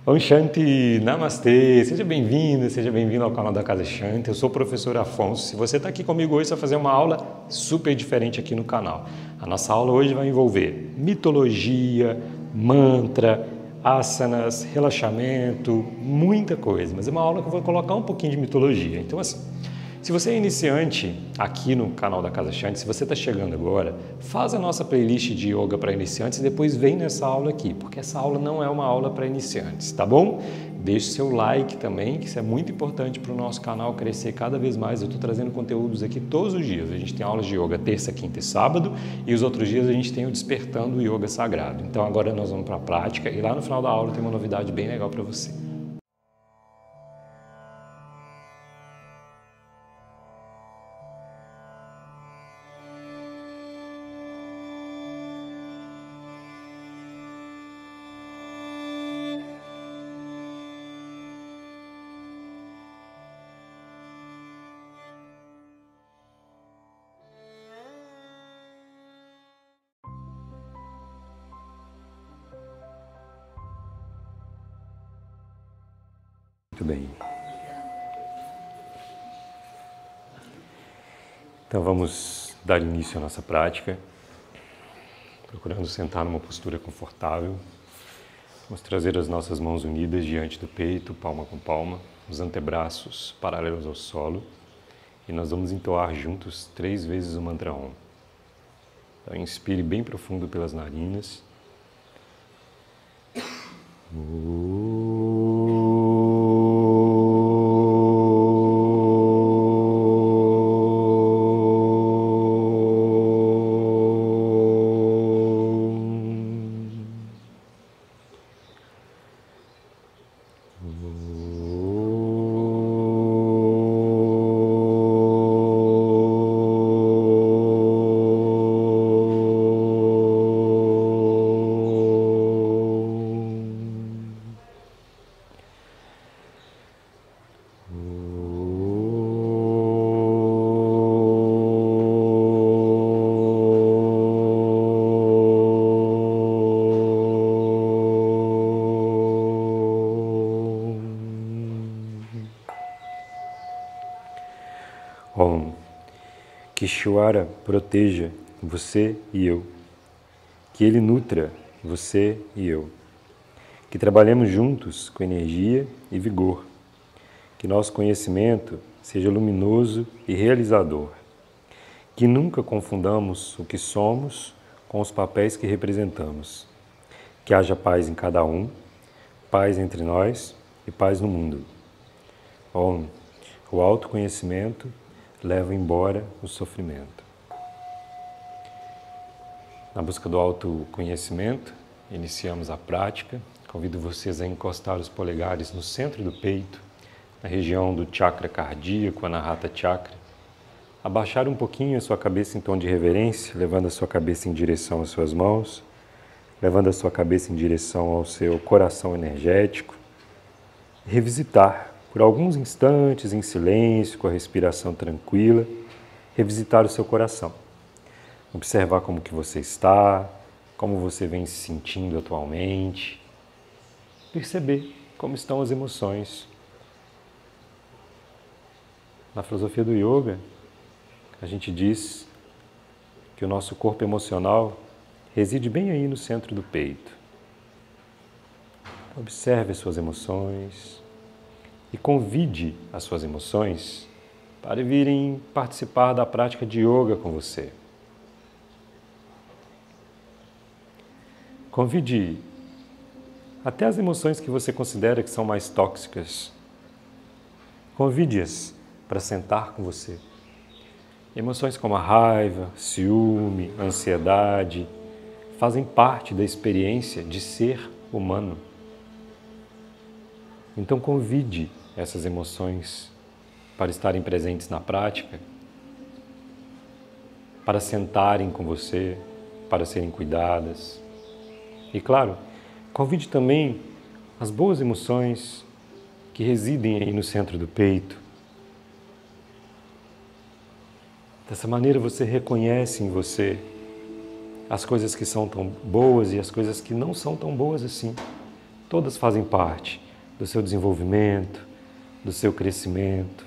Om Shanti, Namastê, seja bem-vindo ao canal da Casa Shanti. Eu sou o professor Afonso. Se você está aqui comigo hoje, você vai fazer uma aula super diferente aqui no canal. A nossa aula hoje vai envolver mitologia, mantra, asanas, relaxamento, muita coisa. Mas é uma aula que eu vou colocar um pouquinho de mitologia. Então assim, se você é iniciante aqui no canal da Casa Shanti, se você está chegando agora, faz a nossa playlist de yoga para iniciantes e depois vem nessa aula aqui, porque essa aula não é uma aula para iniciantes, tá bom? Deixe seu like também, que isso é muito importante para o nosso canal crescer cada vez mais. Eu estou trazendo conteúdos aqui todos os dias. A gente tem aulas de yoga terça, quinta e sábado e os outros dias a gente tem o Despertando o Yoga Sagrado. Então agora nós vamos para a prática e lá no final da aula tem uma novidade bem legal para você. Muito bem. Então vamos dar início à nossa prática, procurando sentar numa postura confortável. Vamos trazer as nossas mãos unidas diante do peito, palma com palma, os antebraços paralelos ao solo, e nós vamos entoar juntos 3 vezes o mantra Om. Então inspire bem profundo pelas narinas. Om. Que Ishvara proteja você e eu. Que Ele nutra você e eu. Que trabalhemos juntos com energia e vigor. Que nosso conhecimento seja luminoso e realizador. Que nunca confundamos o que somos com os papéis que representamos. Que haja paz em cada um, paz entre nós e paz no mundo. Om. O autoconhecimento leva embora o sofrimento. Na busca do autoconhecimento, iniciamos a prática. Convido vocês a encostar os polegares no centro do peito, na região do chakra cardíaco, Anahata Chakra. Abaixar um pouquinho a sua cabeça em tom de reverência, levando a sua cabeça em direção às suas mãos, levando a sua cabeça em direção ao seu coração energético. Revisitar por alguns instantes em silêncio, com a respiração tranquila, revisitar o seu coração. Observar como que você está, como você vem se sentindo atualmente. Perceber como estão as emoções. Na filosofia do yoga, a gente diz que o nosso corpo emocional reside bem aí no centro do peito. Observe as suas emoções e convide as suas emoções para virem participar da prática de yoga com você. Convide até as emoções que você considera que são mais tóxicas. Convide-as para sentar com você. Emoções como a raiva, ciúme, ansiedade, fazem parte da experiência de ser humano. Então convide essas emoções para estarem presentes na prática, para sentarem com você, para serem cuidadas. E claro, convide também as boas emoções que residem aí no centro do peito. Dessa maneira você reconhece em você as coisas que são tão boas e as coisas que não são tão boas assim. Todas fazem parte do seu desenvolvimento, do seu crescimento.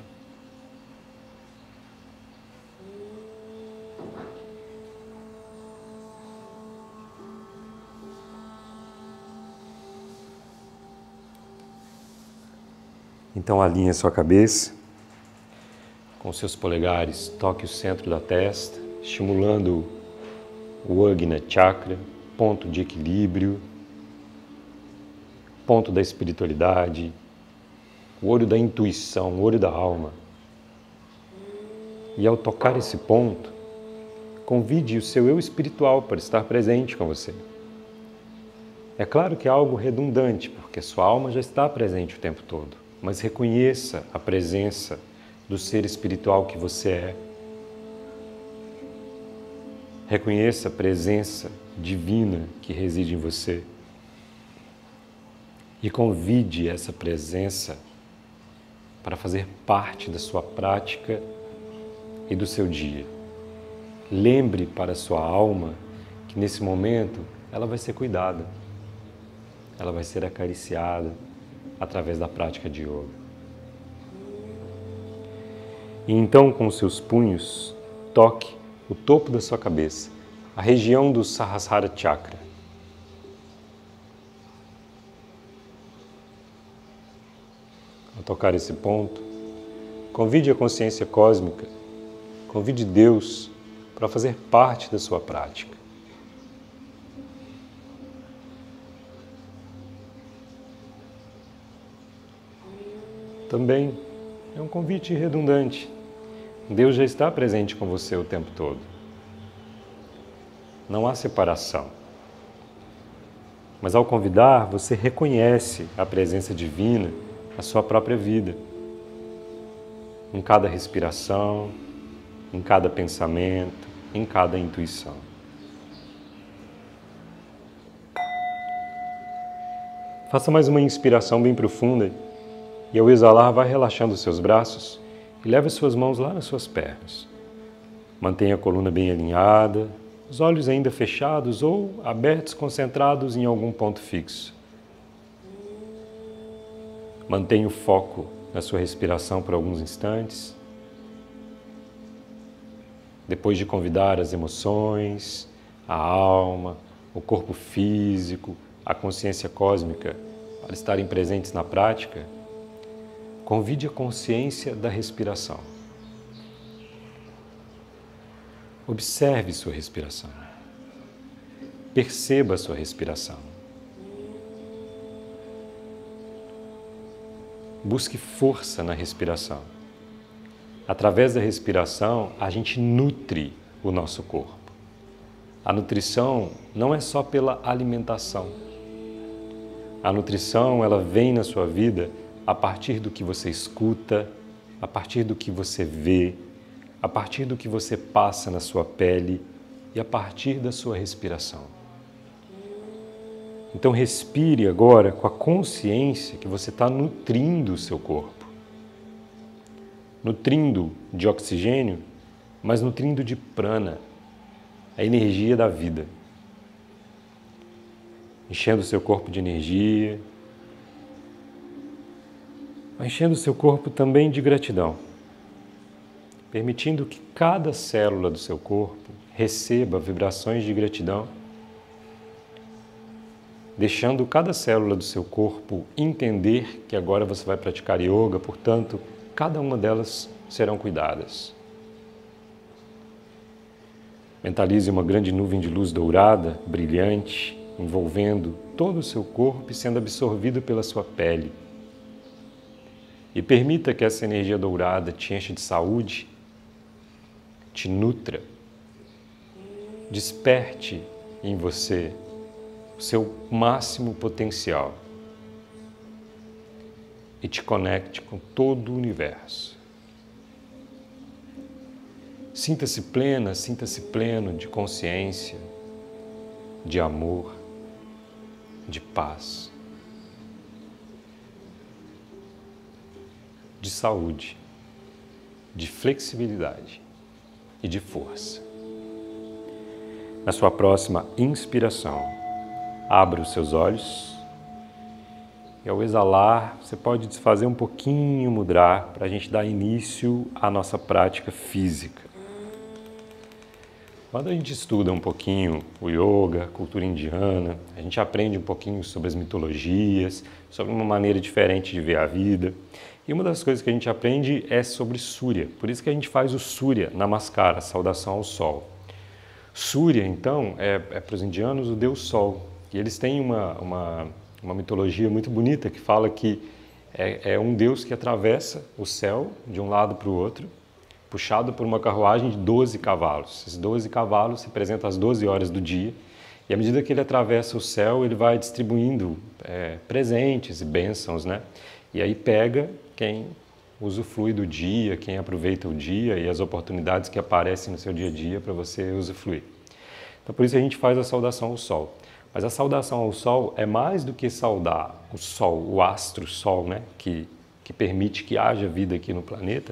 Então alinhe a sua cabeça, com seus polegares toque o centro da testa, estimulando o Ajna Chakra, ponto de equilíbrio, ponto da espiritualidade, o olho da intuição, o olho da alma. E ao tocar esse ponto, convide o seu eu espiritual para estar presente com você. É claro que é algo redundante, porque sua alma já está presente o tempo todo. Mas reconheça a presença do ser espiritual que você é. Reconheça a presença divina que reside em você. E convide essa presença para fazer parte da sua prática e do seu dia. Lembre para a sua alma que nesse momento ela vai ser cuidada. Ela vai ser acariciada através da prática de yoga. E então, com os seus punhos, toque o topo da sua cabeça, a região do Sahasrara Chakra. Ao tocar esse ponto, convide a consciência cósmica, convide Deus para fazer parte da sua prática. Também é um convite redundante. Deus já está presente com você o tempo todo. Não há separação. Mas ao convidar, você reconhece a presença divina na sua própria vida. Em cada respiração, em cada pensamento, em cada intuição. Faça mais uma inspiração bem profunda. E ao exalar, vai relaxando os seus braços e leve as suas mãos lá nas suas pernas. Mantenha a coluna bem alinhada, os olhos ainda fechados ou abertos, concentrados em algum ponto fixo. Mantenha o foco na sua respiração por alguns instantes. Depois de convidar as emoções, a alma, o corpo físico, a consciência cósmica para estarem presentes na prática, convide a consciência da respiração. Observe sua respiração. Perceba a sua respiração. Busque força na respiração. Através da respiração, a gente nutre o nosso corpo. A nutrição não é só pela alimentação. A nutrição, ela vem na sua vida a partir do que você escuta, a partir do que você vê, a partir do que você passa na sua pele e a partir da sua respiração. Então respire agora com a consciência que você está nutrindo o seu corpo. Nutrindo de oxigênio, mas nutrindo de prana, a energia da vida. Enchendo o seu corpo de energia, enchendo o seu corpo também de gratidão, permitindo que cada célula do seu corpo receba vibrações de gratidão, deixando cada célula do seu corpo entender que agora você vai praticar yoga, portanto, cada uma delas serão cuidadas. Mentalize uma grande nuvem de luz dourada, brilhante, envolvendo todo o seu corpo e sendo absorvido pela sua pele. E permita que essa energia dourada te encha de saúde, te nutra, desperte em você o seu máximo potencial e te conecte com todo o universo. Sinta-se plena, sinta-se pleno de consciência, de amor, de paz, de saúde, de flexibilidade e de força. Na sua próxima inspiração, abra os seus olhos e ao exalar, você pode desfazer um pouquinho o mudra para a gente dar início à nossa prática física. Quando a gente estuda um pouquinho o yoga, a cultura indiana, a gente aprende um pouquinho sobre as mitologias, sobre uma maneira diferente de ver a vida. E uma das coisas que a gente aprende é sobre Surya. Por isso que a gente faz o Surya Namaskara, a saudação ao Sol. Surya, então, é para os indianos o Deus Sol. E eles têm uma mitologia muito bonita que fala que é um Deus que atravessa o céu de um lado para o outro, puxado por uma carruagem de 12 cavalos. Esses 12 cavalos representam as 12 horas do dia. E à medida que ele atravessa o céu, ele vai distribuindo presentes e bênçãos, né? E aí pega quem usufrui do dia, quem aproveita o dia e as oportunidades que aparecem no seu dia a dia para você usufruir. Então por isso a gente faz a saudação ao Sol. Mas a saudação ao Sol é mais do que saudar o Sol, o astro Sol, né? que permite que haja vida aqui no planeta,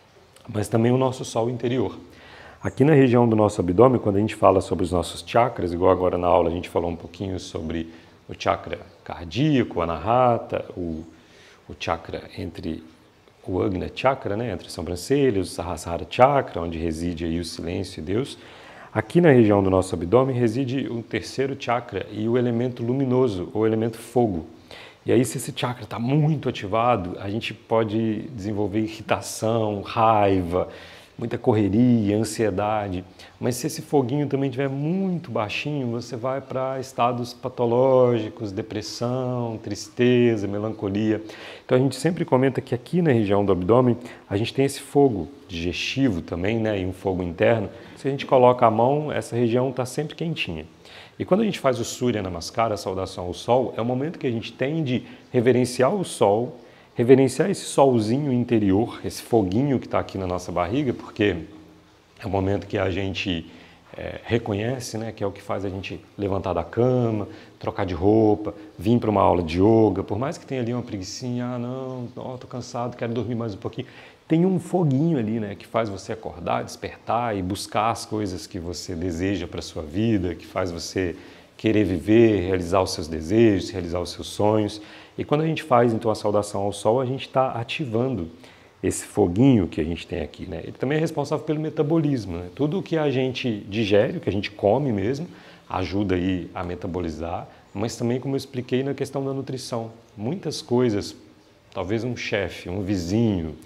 mas também o nosso Sol interior. Aqui na região do nosso abdômen, quando a gente fala sobre os nossos chakras, igual agora na aula a gente falou um pouquinho sobre o chakra cardíaco, o anahata, o chakra entre o Agna Chakra, né, entre as sobrancelhas, o Sahasrara Chakra, onde reside aí o silêncio e Deus. Aqui na região do nosso abdômen reside o terceiro chakra e o elemento luminoso, ou elemento fogo. E aí, se esse chakra está muito ativado, a gente pode desenvolver irritação, raiva, muita correria, ansiedade. Mas se esse foguinho também estiver muito baixinho, você vai para estados patológicos, depressão, tristeza, melancolia. Então a gente sempre comenta que aqui na região do abdômen a gente tem esse fogo digestivo também, né, e um fogo interno. Se a gente coloca a mão, essa região está sempre quentinha. E quando a gente faz o Surya Namaskara, a saudação ao Sol, é o momento que a gente tem de reverenciar o Sol, reverenciar esse solzinho interior, esse foguinho que está aqui na nossa barriga, porque é o momento que a gente reconhece, né, que é o que faz a gente levantar da cama, trocar de roupa, vir para uma aula de yoga, por mais que tenha ali uma preguicinha, não, estou cansado, quero dormir mais um pouquinho, tem um foguinho ali, né, que faz você acordar, despertar e buscar as coisas que você deseja para a sua vida, que faz você querer viver, realizar os seus desejos, realizar os seus sonhos. E quando a gente faz então a saudação ao Sol, a gente está ativando esse foguinho que a gente tem aqui, né? Ele também é responsável pelo metabolismo, né? Tudo o que a gente digere, o que a gente come mesmo, ajuda aí a metabolizar, mas também, como eu expliquei, na questão da nutrição. Muitas coisas, talvez um chefe, um vizinho,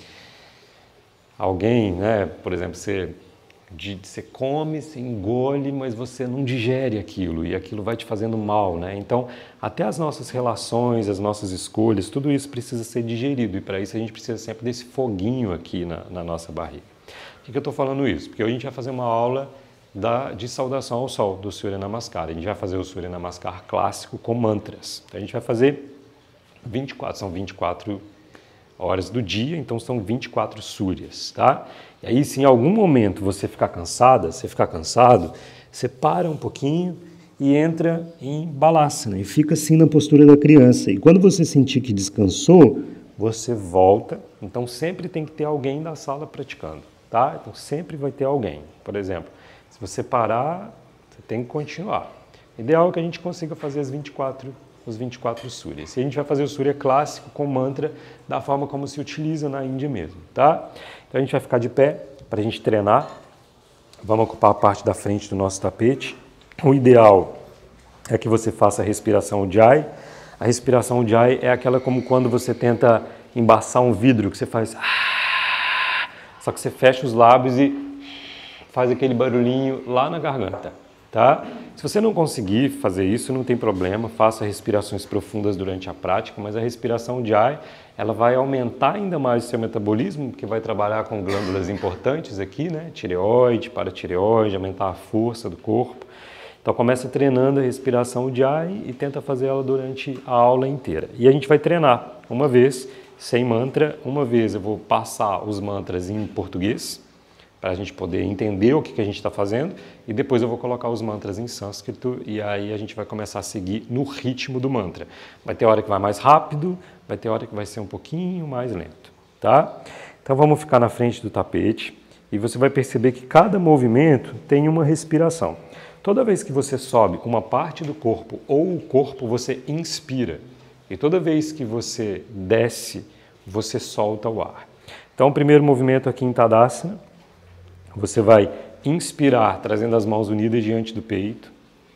alguém, né? Por exemplo, você come, você engole, mas você não digere aquilo e aquilo vai te fazendo mal, né? Então, até as nossas relações, as nossas escolhas, tudo isso precisa ser digerido e para isso a gente precisa sempre desse foguinho aqui na nossa barriga. Por que eu estou falando isso? Porque hoje a gente vai fazer uma aula de saudação ao Sol, do Surya Namaskara. A gente vai fazer o Surya Namaskara clássico com mantras. Então, a gente vai fazer são 24 horas do dia, então são 24 Suryas, tá? E aí, se em algum momento você ficar cansado, você para um pouquinho e entra em Balasana e fica assim na postura da criança. E quando você sentir que descansou, você volta. Então sempre tem que ter alguém da sala praticando, tá? Então sempre vai ter alguém. Por exemplo, se você parar, você tem que continuar. O ideal é que a gente consiga fazer os 24 Suryas. E a gente vai fazer o Surya clássico com mantra da forma como se utiliza na Índia mesmo, tá? Então a gente vai ficar de pé para a gente treinar. Vamos ocupar a parte da frente do nosso tapete. O ideal é que você faça a respiração Ujjayi. A respiração Ujjayi é aquela como quando você tenta embaçar um vidro, que você faz... Só que você fecha os lábios e faz aquele barulhinho lá na garganta, tá? Se você não conseguir fazer isso, não tem problema, faça respirações profundas durante a prática, mas a respiração Ujjayi, ela vai aumentar ainda mais o seu metabolismo, porque vai trabalhar com glândulas importantes aqui, né? Tireoide, paratireoide, aumentar a força do corpo. Então começa treinando a respiração Ujjayi e tenta fazer ela durante a aula inteira. E a gente vai treinar uma vez, sem mantra, uma vez eu vou passar os mantras em português, para a gente poder entender o que a gente está fazendo, e depois eu vou colocar os mantras em sânscrito, e aí a gente vai começar a seguir no ritmo do mantra. Vai ter hora que vai mais rápido, vai ter hora que vai ser um pouquinho mais lento, tá? Então vamos ficar na frente do tapete, e você vai perceber que cada movimento tem uma respiração. Toda vez que você sobe uma parte do corpo ou o corpo, você inspira. E toda vez que você desce, você solta o ar. Então, o primeiro movimento aqui em Tadasana, você vai inspirar, trazendo as mãos unidas diante do peito.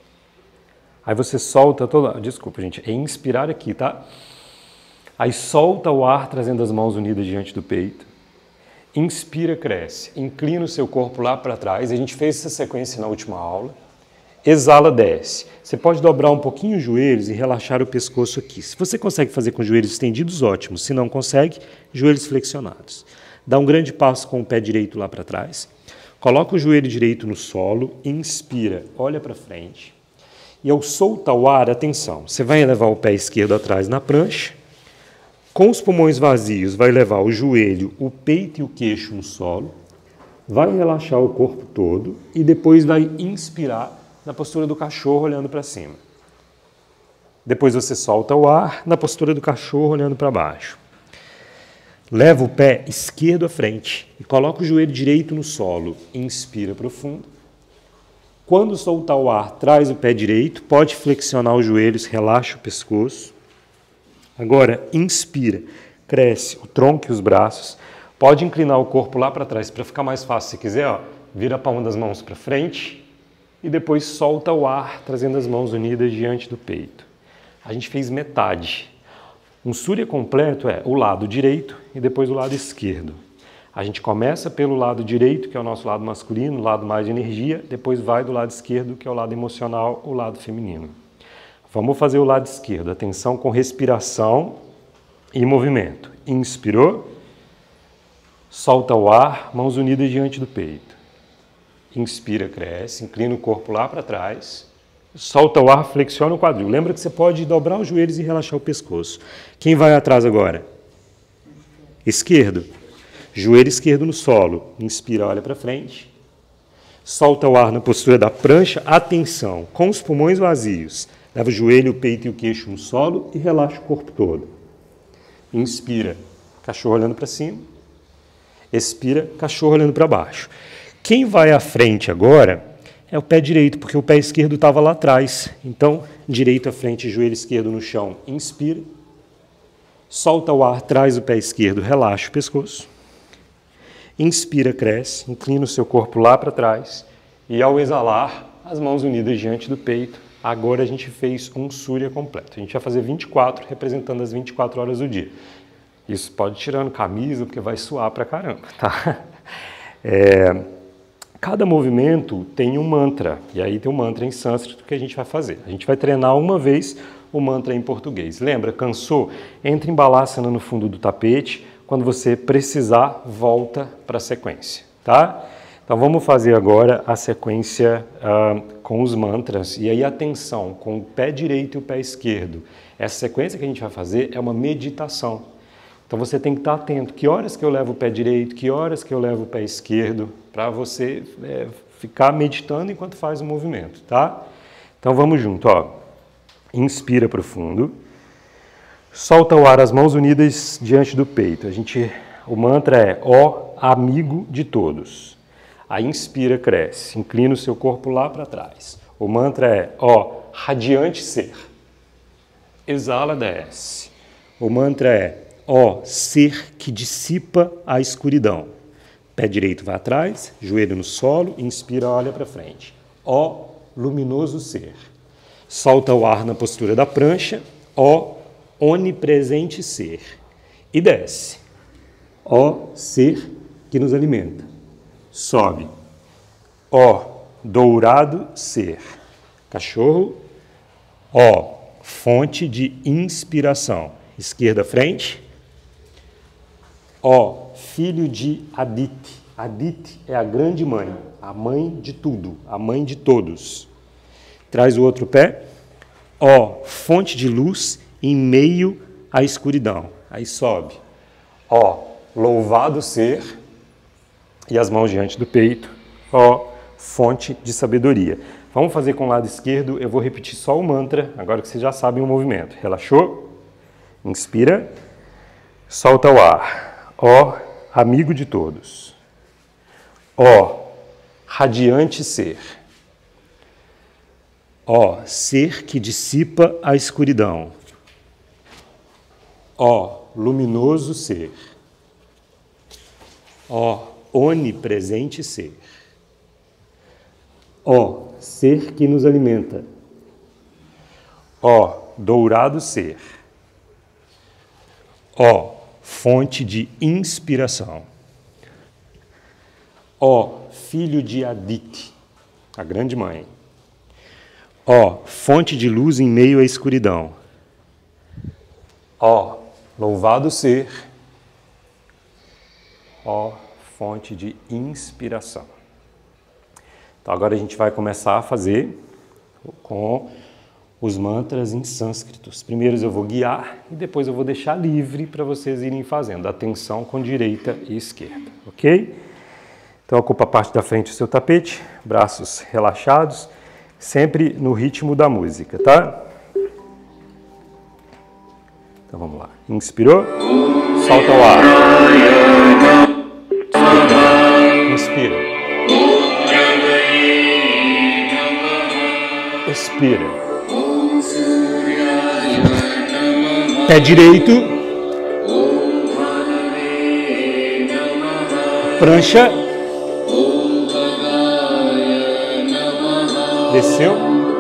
Aí você solta toda... Desculpa, gente. É inspirar aqui, tá? Aí solta o ar, trazendo as mãos unidas diante do peito. Inspira, cresce. Inclina o seu corpo lá para trás. A gente fez essa sequência na última aula. Exala, desce. Você pode dobrar um pouquinho os joelhos e relaxar o pescoço aqui. Se você consegue fazer com os joelhos estendidos, ótimo. Se não consegue, joelhos flexionados. Dá um grande passo com o pé direito lá para trás. Coloca o joelho direito no solo. Inspira, olha para frente. E ao soltar o ar, atenção, você vai levar o pé esquerdo atrás na prancha. Com os pulmões vazios, vai levar o joelho, o peito e o queixo no solo. Vai relaxar o corpo todo e depois vai inspirar na postura do cachorro olhando para cima. Depois você solta o ar na postura do cachorro olhando para baixo. Leva o pé esquerdo à frente e coloca o joelho direito no solo. Inspira profundo. Quando soltar o ar, traz o pé direito, pode flexionar os joelhos, relaxa o pescoço. Agora, inspira, cresce o tronco e os braços. Pode inclinar o corpo lá para trás, para ficar mais fácil. Se quiser, ó, vira a palma das mãos para frente e depois solta o ar, trazendo as mãos unidas diante do peito. A gente fez metade. Um Surya completo é o lado direito e depois o lado esquerdo. A gente começa pelo lado direito, que é o nosso lado masculino, o lado mais de energia, depois vai do lado esquerdo, que é o lado emocional, o lado feminino. Vamos fazer o lado esquerdo. Atenção com respiração e movimento. Inspirou, solta o ar, mãos unidas diante do peito. Inspira, cresce, inclina o corpo lá para trás. Solta o ar, flexiona o quadril. Lembra que você pode dobrar os joelhos e relaxar o pescoço. Quem vai atrás agora? Esquerdo. Joelho esquerdo no solo. Inspira, olha para frente. Solta o ar na postura da prancha. Atenção, com os pulmões vazios. Leva o joelho, o peito e o queixo no solo e relaxa o corpo todo. Inspira, cachorro olhando para cima. Expira, cachorro olhando para baixo. Quem vai à frente agora é o pé direito, porque o pé esquerdo estava lá atrás. Então, direito à frente, joelho esquerdo no chão. Inspira. Solta o ar, traz o pé esquerdo, relaxa o pescoço. Inspira, cresce, inclina o seu corpo lá para trás. E ao exalar, as mãos unidas diante do peito. Agora a gente fez um Surya completo. A gente vai fazer 24, representando as 24 horas do dia. Isso pode ir tirando camisa, porque vai suar pra caramba, tá? Cada movimento tem um mantra. E aí tem um mantra em sânscrito que a gente vai fazer. A gente vai treinar uma vez o mantra em português. Lembra? Cansou? Entra em Balasana no fundo do tapete. Quando você precisar, volta para a sequência, tá? Então vamos fazer agora a sequência com os mantras. E aí atenção, com o pé direito e o pé esquerdo. Essa sequência que a gente vai fazer é uma meditação. Então você tem que estar atento. Que horas que eu levo o pé direito, que horas que eu levo o pé esquerdo, para você ficar meditando enquanto faz o movimento, tá? Então vamos junto, ó. Inspira profundo. Solta o ar, as mãos unidas diante do peito. O mantra é ó amigo de todos. Aí inspira, cresce, inclina o seu corpo lá para trás. O mantra é ó radiante ser. Exala, desce. O mantra é ó ser que dissipa a escuridão. Pé direito vai atrás, joelho no solo, inspira, olha para frente. Ó luminoso ser. Solta o ar na postura da prancha. Ó onipresente ser. E desce. Ó ser que nos alimenta. Sobe. Ó dourado ser. Cachorro. Ó fonte de inspiração. Esquerda frente. Ó filho de Aditi. Aditi é a grande mãe, a mãe de tudo, a mãe de todos. Traz o outro pé. Ó fonte de luz em meio à escuridão. Aí sobe. Ó, louvado ser. E as mãos diante do peito. Ó, fonte de sabedoria. Vamos fazer com o lado esquerdo. Eu vou repetir só o mantra, agora que vocês já sabem o movimento. Relaxou? Inspira. Solta o ar. Ó, amigo de todos. Ó, radiante ser. Ó, ser que dissipa a escuridão. Ó luminoso ser. Ó onipresente ser. Ó ser que nos alimenta. Ó dourado ser. Ó fonte de inspiração. Ó filho de Aditi, a grande mãe. Ó fonte de luz em meio à escuridão. Ó louvado ser. Ó fonte de inspiração. Então agora a gente vai começar a fazer com os mantras em sânscritos. Primeiro eu vou guiar e depois eu vou deixar livre para vocês irem fazendo. Atenção com direita e esquerda, ok? Então ocupa a parte da frente do seu tapete, braços relaxados, sempre no ritmo da música, tá? Então vamos lá. Inspirou, solta o ar. Inspira. Expira. Pé direito. Prancha. Desceu.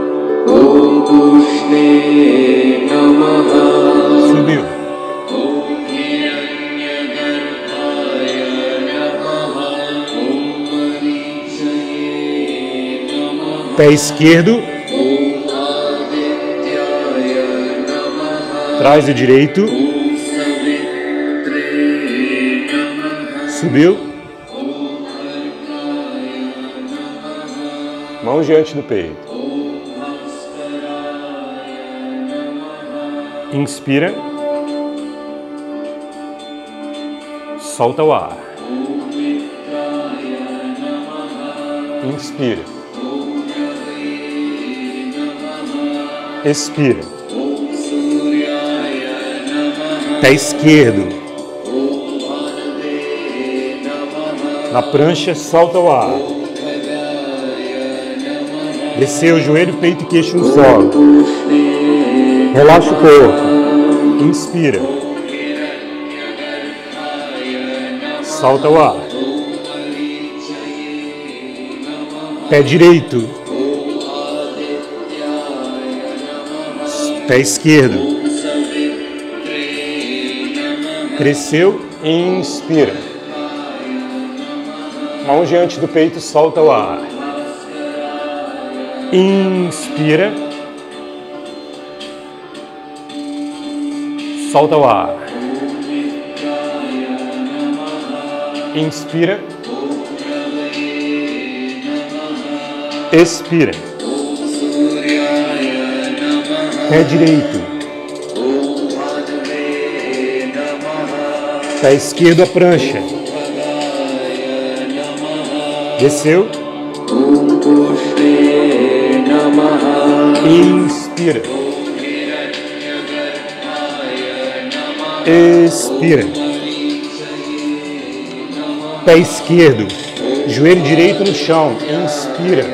Subiu. Pé esquerdo. Trás o direito. Subiu. Mãos diante do peito. Inspira. Solta o ar. Inspira. Expira. Pé esquerdo. Na prancha, solta o ar. Desceu o joelho, peito e queixo no solo. Relaxa o corpo. Inspira. Solta o ar. Pé direito. Pé esquerdo. Cresceu, inspira. Mão diante do peito, solta o ar. Inspira. Solta o ar. Inspira. Expira. Pé direito. Pé esquerdo a prancha. Desceu. Inspira. Expira. Pé esquerdo. Joelho direito no chão. Inspira.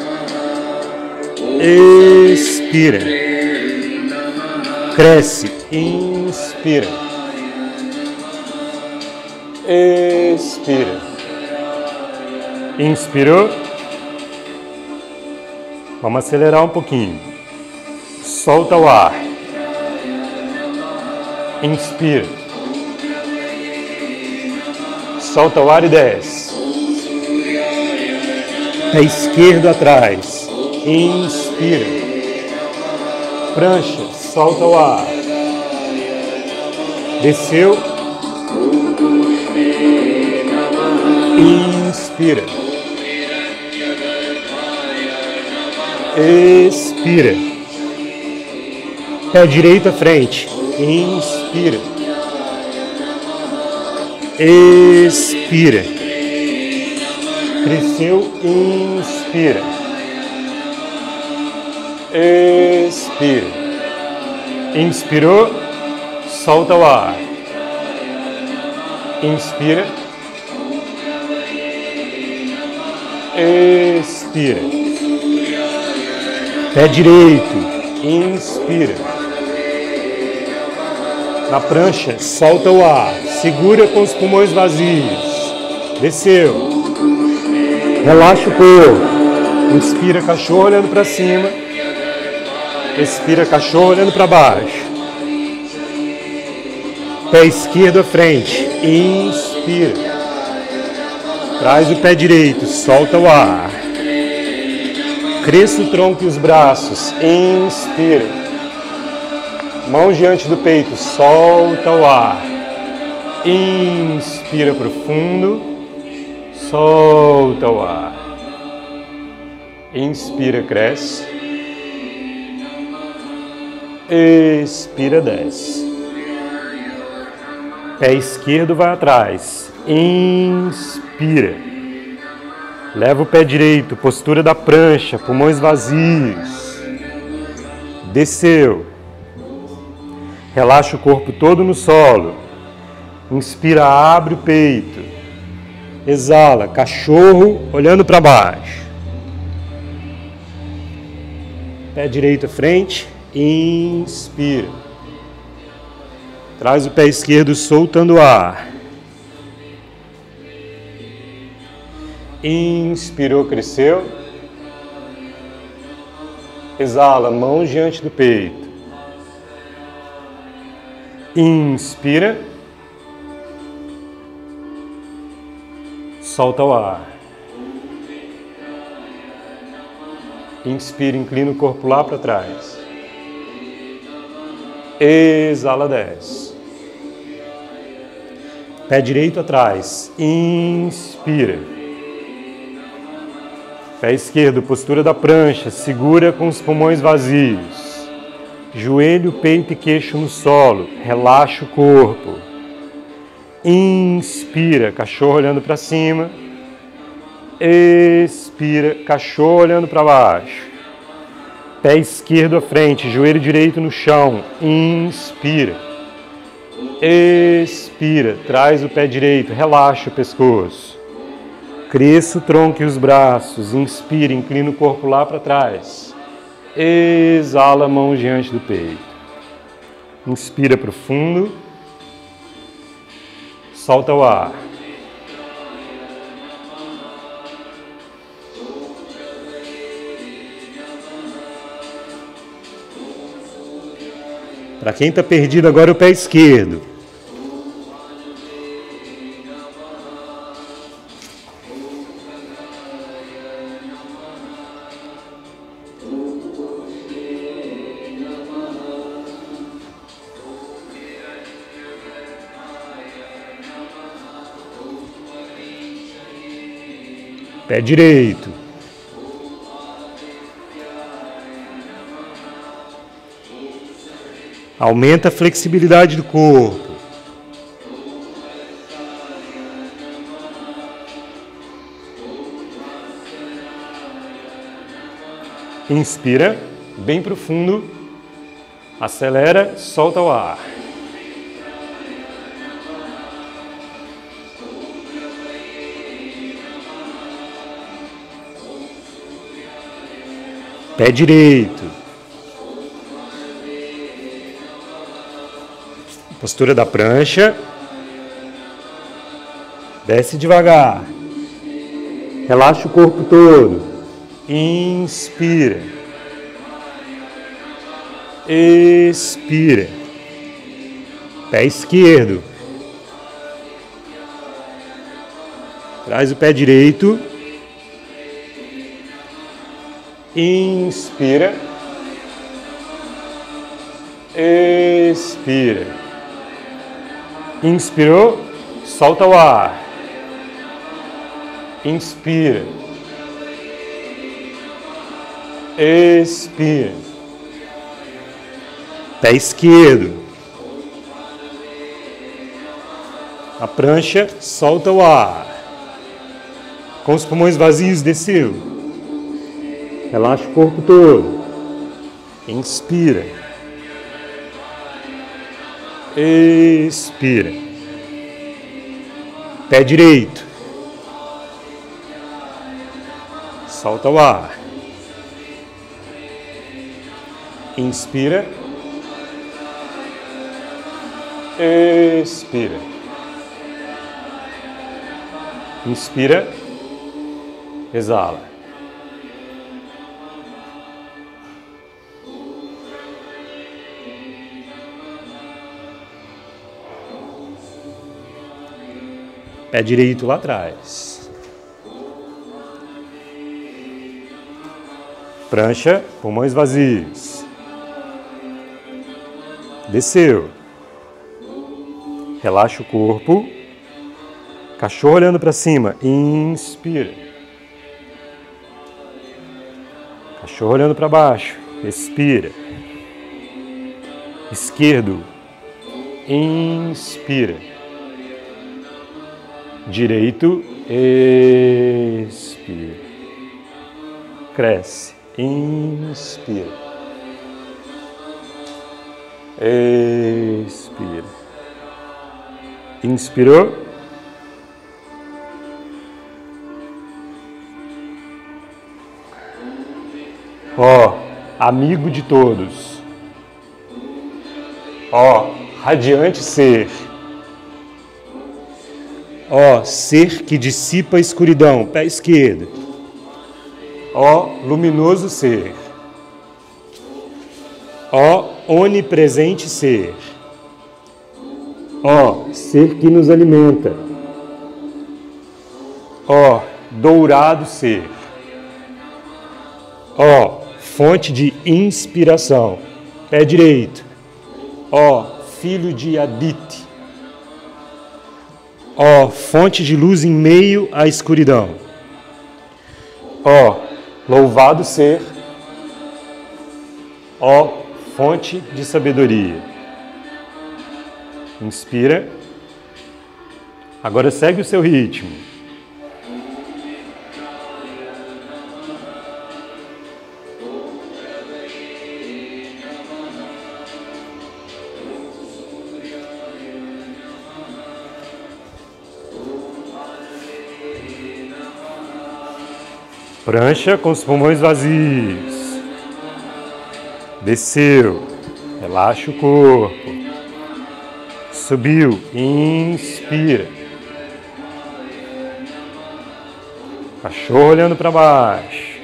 Expira. Cresce. Inspira. Expira. Inspirou. Vamos acelerar um pouquinho. Solta o ar. Inspira. Solta o ar e desce. Pé esquerdo atrás. Inspira. Prancha. Solta o ar. Desceu. Inspira. Expira. Pé direito à frente. Inspira. Expira. Cresceu. Inspira. Expira. Inspirou. Solta o ar. Inspira. Expira. Pé direito. Inspira. Na prancha, solta o ar. Segura com os pulmões vazios. Desceu. Relaxa o corpo. Inspira, cachorro olhando para cima. Expira, cachorro olhando para baixo. Pé esquerdo à frente. Inspira. Traz o pé direito. Solta o ar. Cresça o tronco e os braços. Inspira. Mãos diante do peito. Solta o ar. Inspira profundo. Solta o ar. Inspira, cresce. Expira, desce. Pé esquerdo vai atrás. Inspira. Leva o pé direito, postura da prancha, pulmões vazios. Desceu. Relaxa o corpo todo no solo. Inspira, abre o peito. Exala, cachorro olhando para baixo. Pé direito à frente. Inspira. Traz o pé esquerdo soltando o ar. Inspirou, cresceu. Exala, mãos diante do peito. Inspira. Solta o ar. Inspira, inclina o corpo lá para trás. Exala, desce. Pé direito atrás. Inspira. Pé esquerdo, postura da prancha. Segura com os pulmões vazios. Joelho, peito e queixo no solo. Relaxa o corpo. Inspira, cachorro olhando para cima. Expira, cachorro olhando para baixo. Pé esquerdo à frente, joelho direito no chão. Inspira. Expira, traz o pé direito, relaxa o pescoço. Cresça o tronco e os braços. Inspira, inclina o corpo lá para trás. Exala, mãos diante do peito. Inspira profundo. Solta o ar. Para quem está perdido agora, o pé esquerdo. Pé direito. Aumenta a flexibilidade do corpo. Inspira, bem profundo. Acelera, solta o ar. Pé direito. Postura da prancha. Desce devagar. Relaxa o corpo todo. Inspira. Expira. Pé esquerdo. Traz o pé direito. Inspira. Expira. Inspirou, solta o ar. Inspira. Expira. Pé esquerdo. A prancha, solta o ar. Com os pulmões vazios, desceu. Relaxa o corpo todo. Inspira. Expira. Pé direito. Solta o ar. Inspira. expira. Inspira, exala. Pé direito lá atrás. Prancha, pulmões vazios. Desceu. Relaxa o corpo. Cachorro olhando para cima. Inspira. Cachorro olhando para baixo. Expira. Esquerdo. Inspira. Direito. Expira. Cresce. Inspira. Expira. Inspirou. Ó, amigo de todos. Ó, radiante ser. Ó, ser que dissipa a escuridão. Pé esquerdo. Ó, luminoso ser. Ó, onipresente ser. Ó, ser que nos alimenta. Ó, dourado ser. Ó, fonte de inspiração. Pé direito. Ó, filho de Aditi. Ó, fonte de luz em meio à escuridão. Ó, louvado ser. Ó, fonte de sabedoria. Inspira. Agora segue o seu ritmo. Prancha com os pulmões vazios. Desceu. Relaxa o corpo. Subiu. Inspira. Cachorro olhando para baixo.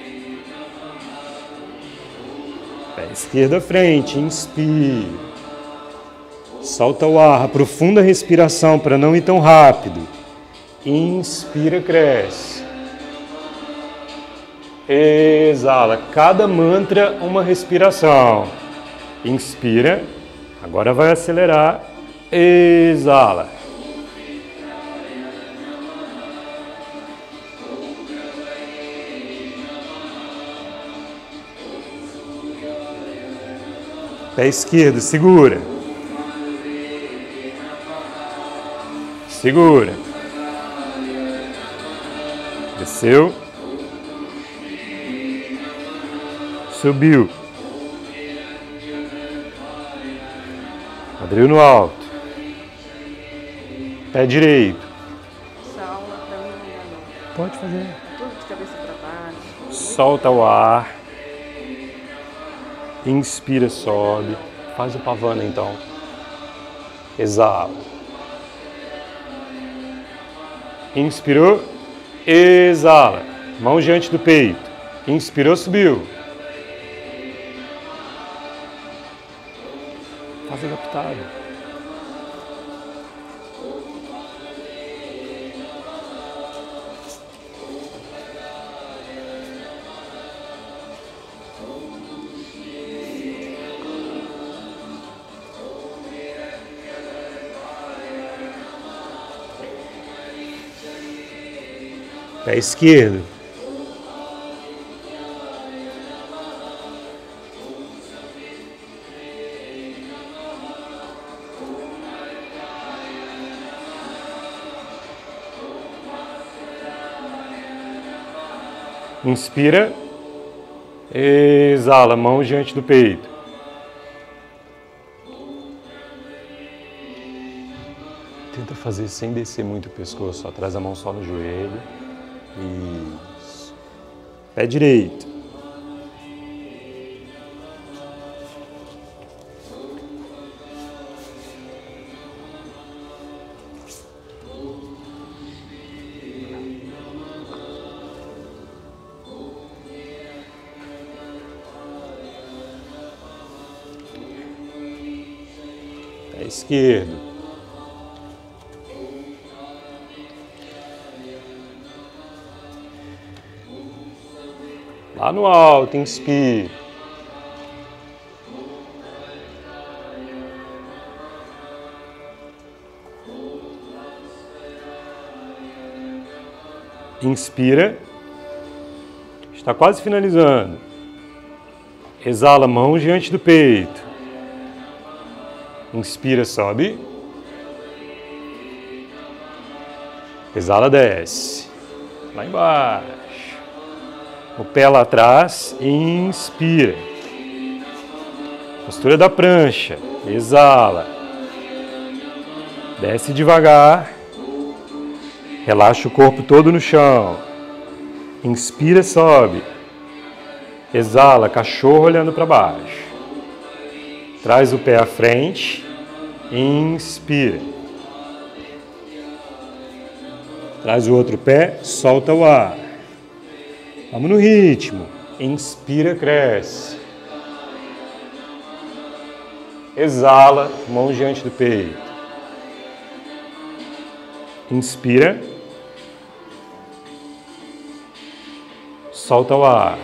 Pé esquerdo à frente. Inspira. Solta o ar. Aprofunda a respiração para não ir tão rápido. Inspira, cresce. Exala. Cada mantra, uma respiração. Inspira. Agora vai acelerar. Exala. Pé esquerdo, segura. Segura. Desceu. Subiu. Quadril no alto. Pé direito. Essa aula pra mim não dá não. Pode fazer. Tudo de cabeça pra baixo. Solta o ar. Inspira, sobe. Faz o pavana então. Exala. Inspirou. Exala. Mão diante do peito. Inspirou, subiu. Faz adaptado. Pé esquerdo. Inspira, exala, mão diante do peito. Tenta fazer sem descer muito o pescoço, só traz a mão só no joelho. Isso. Pé direito. esquerdo. Lá no alto, inspire. Inspira. Está quase finalizando. Exala, mãos diante do peito. Inspira, sobe. Exala, desce. Lá embaixo. O pé lá atrás. Inspira. Postura da prancha. Exala. Desce devagar. Relaxa o corpo todo no chão. Inspira, sobe. Exala, cachorro olhando para baixo. Traz o pé à frente. Inspira. Traz o outro pé, solta o ar. Vamos no ritmo. Inspira, cresce. Exala, mãos diante do peito. Inspira. Solta o ar.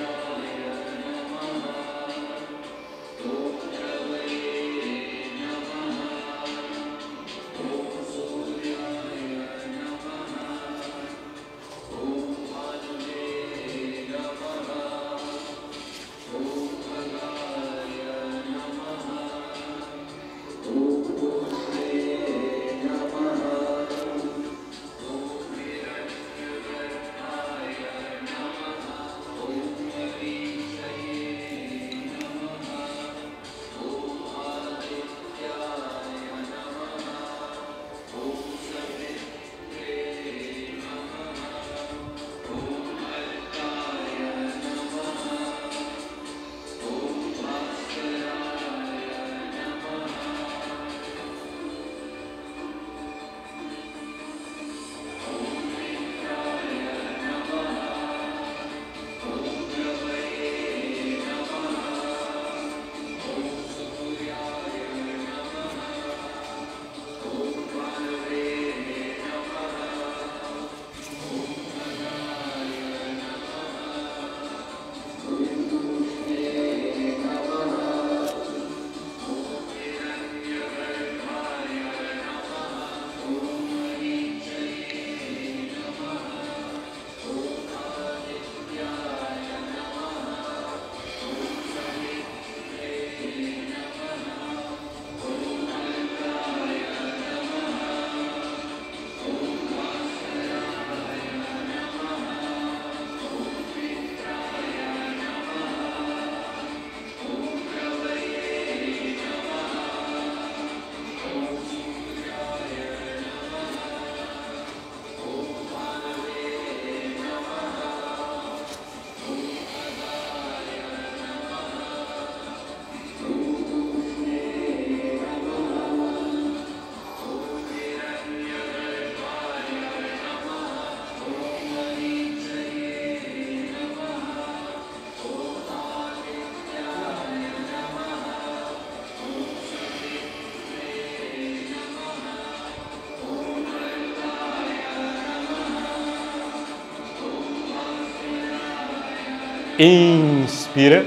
Inspira.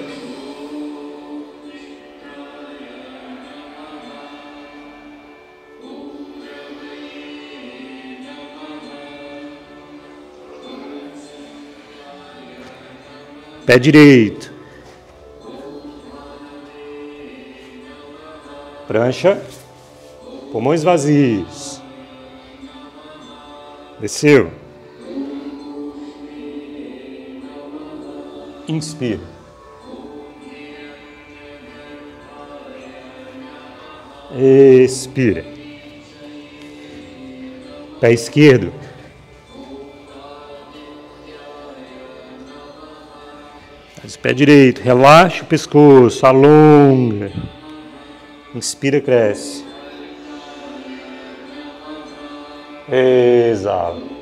Pé direito. Prancha. Pulmões vazios. Desceu. Inspira. Expira. Pé esquerdo. Faz o pé direito. Relaxa o pescoço. Alonga. Inspira, cresce. Exala.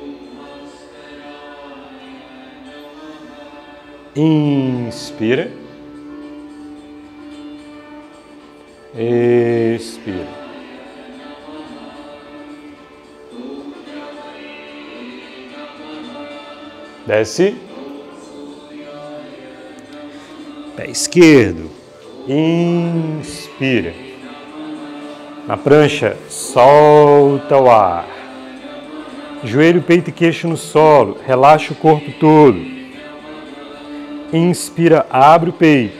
Inspira. Expira. Desce. Pé esquerdo. Inspira. Na prancha, solta o ar. Joelho, peito e queixo no solo. Relaxa o corpo todo. Inspira, abre o peito.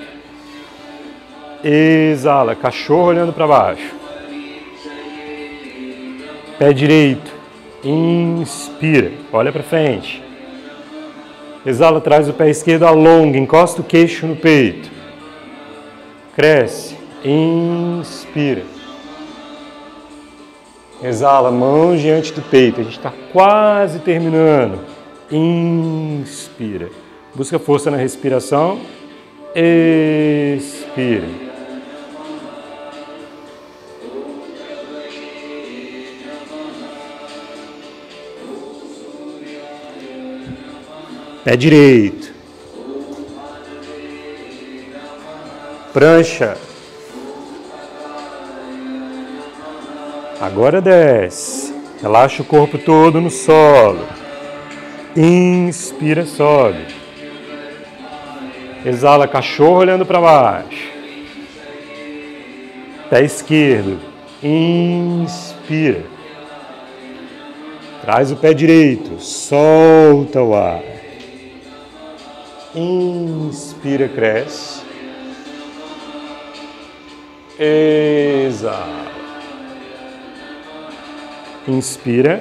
Exala, cachorro olhando para baixo. Pé direito. Inspira, olha para frente. Exala, traz o pé esquerdo, alonga, encosta o queixo no peito. Cresce. Inspira. Exala, mãos diante do peito. A gente está quase terminando. Inspira. Busca força na respiração. Expira. Pé direito. Prancha. Agora desce. Relaxa o corpo todo no solo. Inspira, sobe. Exala, cachorro olhando para baixo. Pé esquerdo. Inspira. Traz o pé direito. Solta o ar. Inspira, cresce. Exala. Inspira.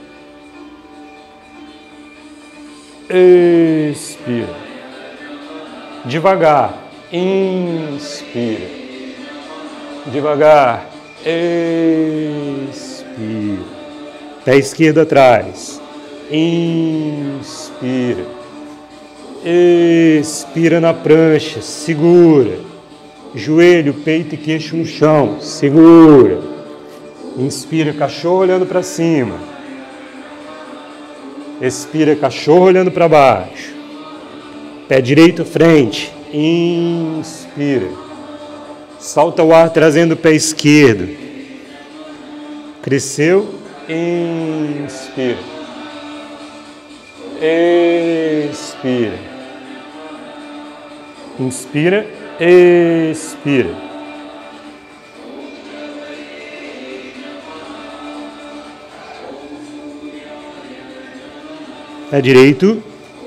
Expira. Devagar. Inspira. Devagar. Expira. Pé esquerdo atrás. Inspira. Expira na prancha. Segura. Joelho, peito e queixo no chão. Segura. Inspira, cachorro olhando para cima. Expira, cachorro olhando para baixo. Pé direito à frente. Inspira. Solta o ar trazendo o pé esquerdo. Cresceu. Inspira. Expira. Inspira. Expira. Pé direito.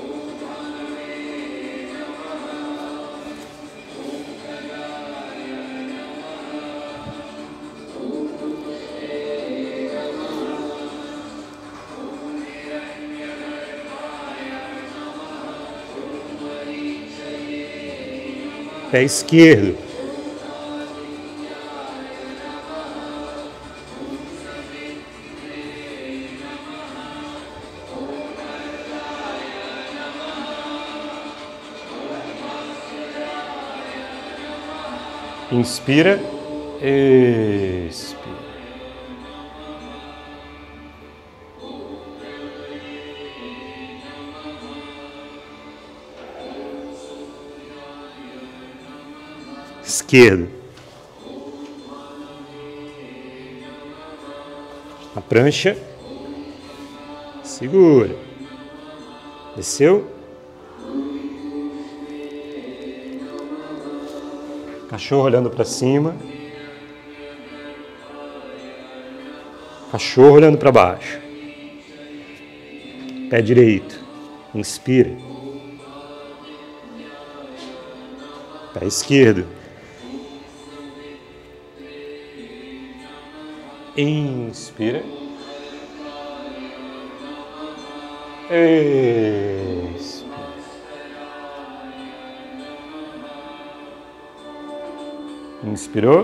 Pé esquerdo. Inspira, expira. Esquerdo. A prancha. Segura. Desceu. Cachorro olhando para cima. Cachorro olhando para baixo. Pé direito. Inspira. Pé esquerdo. Inspira. Expira. Inspirou.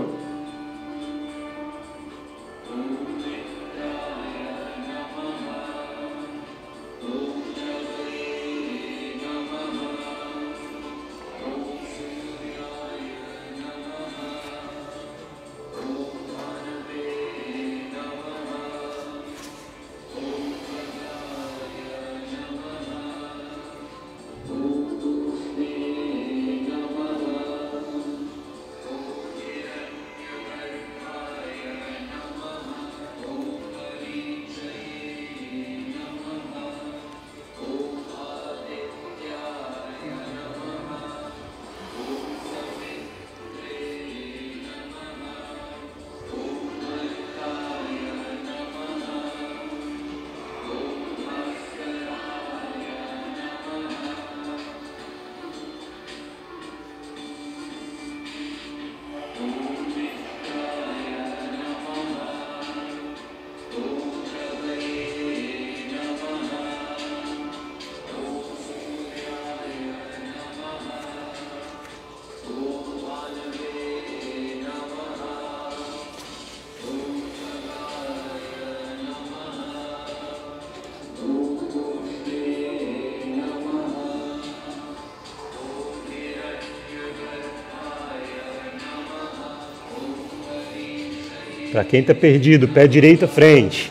Para quem está perdido, pé direito à frente.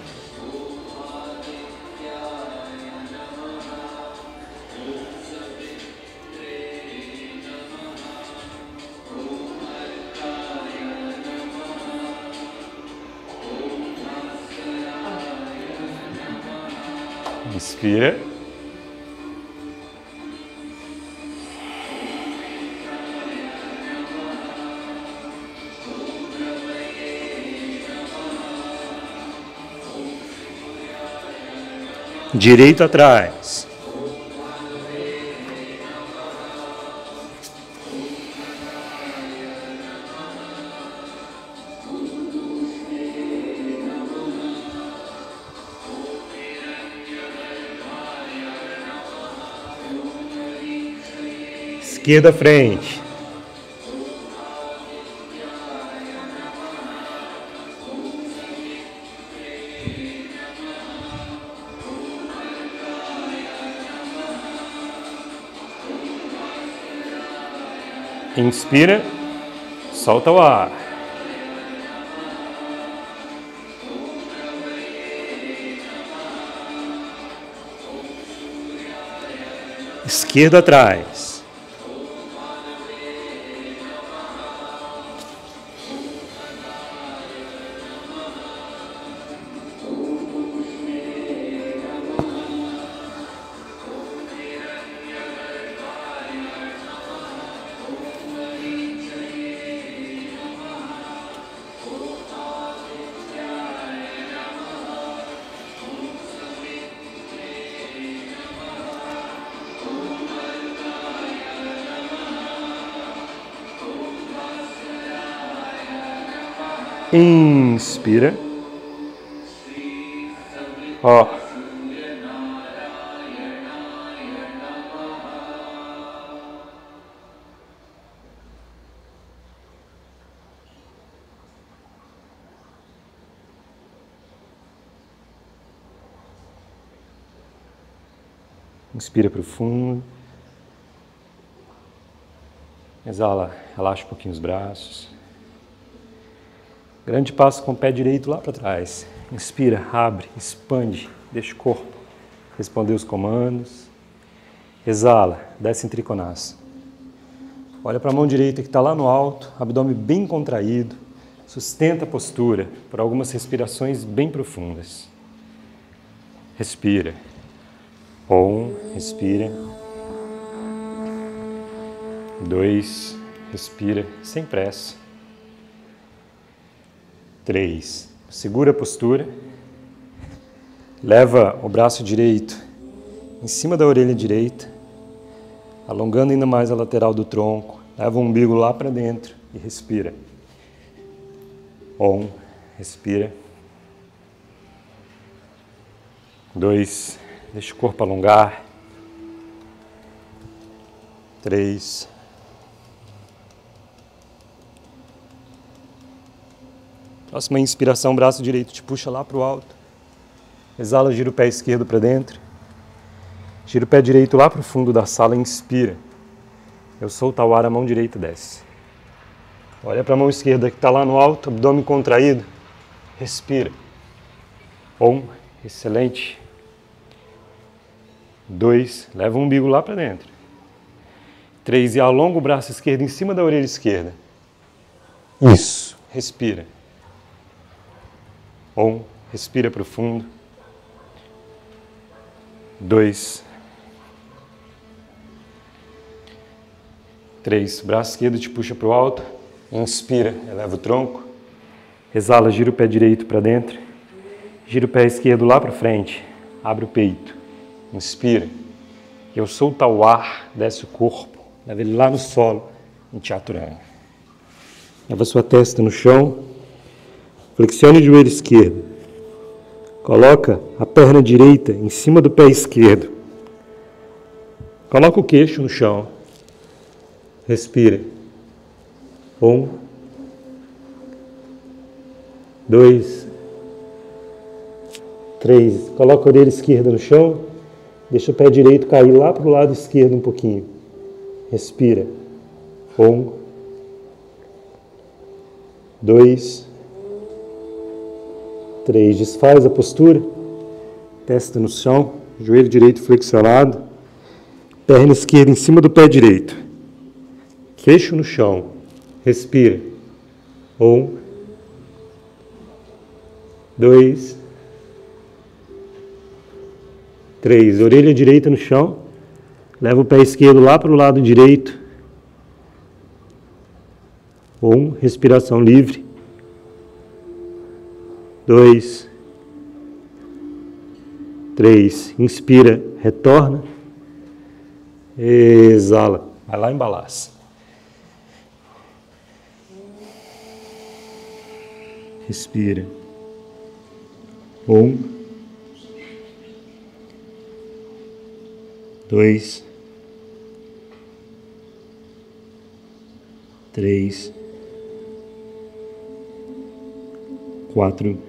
Inspira. Direito atrás. Esquerda à frente. Inspira, solta o ar. Esquerda atrás. Inspira. Ó. Inspira profundo. Exala, relaxa um pouquinho os braços. Grande passo com o pé direito lá para trás. Inspira, abre, expande, deixa o corpo responder os comandos. Exala, desce em trikonasana. Olha para a mão direita que está lá no alto, abdômen bem contraído. Sustenta a postura por algumas respirações bem profundas. Respira. Respira. 2, respira, sem pressa. 3, segura a postura. Leva o braço direito em cima da orelha direita, alongando ainda mais a lateral do tronco. Leva o umbigo lá para dentro e respira. Respira. 2, deixa o corpo alongar. 3. Próxima inspiração, braço direito te puxa lá para o alto. Exala, gira o pé esquerdo para dentro. Gira o pé direito lá para o fundo da sala, inspira. Eu solto o ar, a mão direita desce. Olha para a mão esquerda que está lá no alto, abdômen contraído. Respira. Excelente. 2, leva o umbigo lá para dentro. 3, e alonga o braço esquerdo em cima da orelha esquerda. Isso, respira. Respira profundo. 2, 3, braço esquerdo te puxa para o alto. Inspira, eleva o tronco. Exala, gira o pé direito para dentro. Gira o pé esquerdo lá para frente. Abre o peito. Inspira. Eu solto o ar, desce o corpo. Leva ele lá no solo, em Chaturanga. Leva sua testa no chão. Flexione o joelho esquerdo. Coloca a perna direita em cima do pé esquerdo. Coloca o queixo no chão. Respira. 2, 3. Coloca a orelha esquerda no chão. Deixa o pé direito cair lá para o lado esquerdo um pouquinho. Respira. 2, 3. Desfaz a postura. Testa no chão. Joelho direito flexionado. Perna esquerda em cima do pé direito. Queixo no chão. Respira. 1, 2, 3. Orelha direita no chão. Leva o pé esquerdo lá para o lado direito. 1. Respiração livre. 2, 3. Inspira, retorna. Exala. Vai lá em balança. Respira. 1, 2, 3, 4,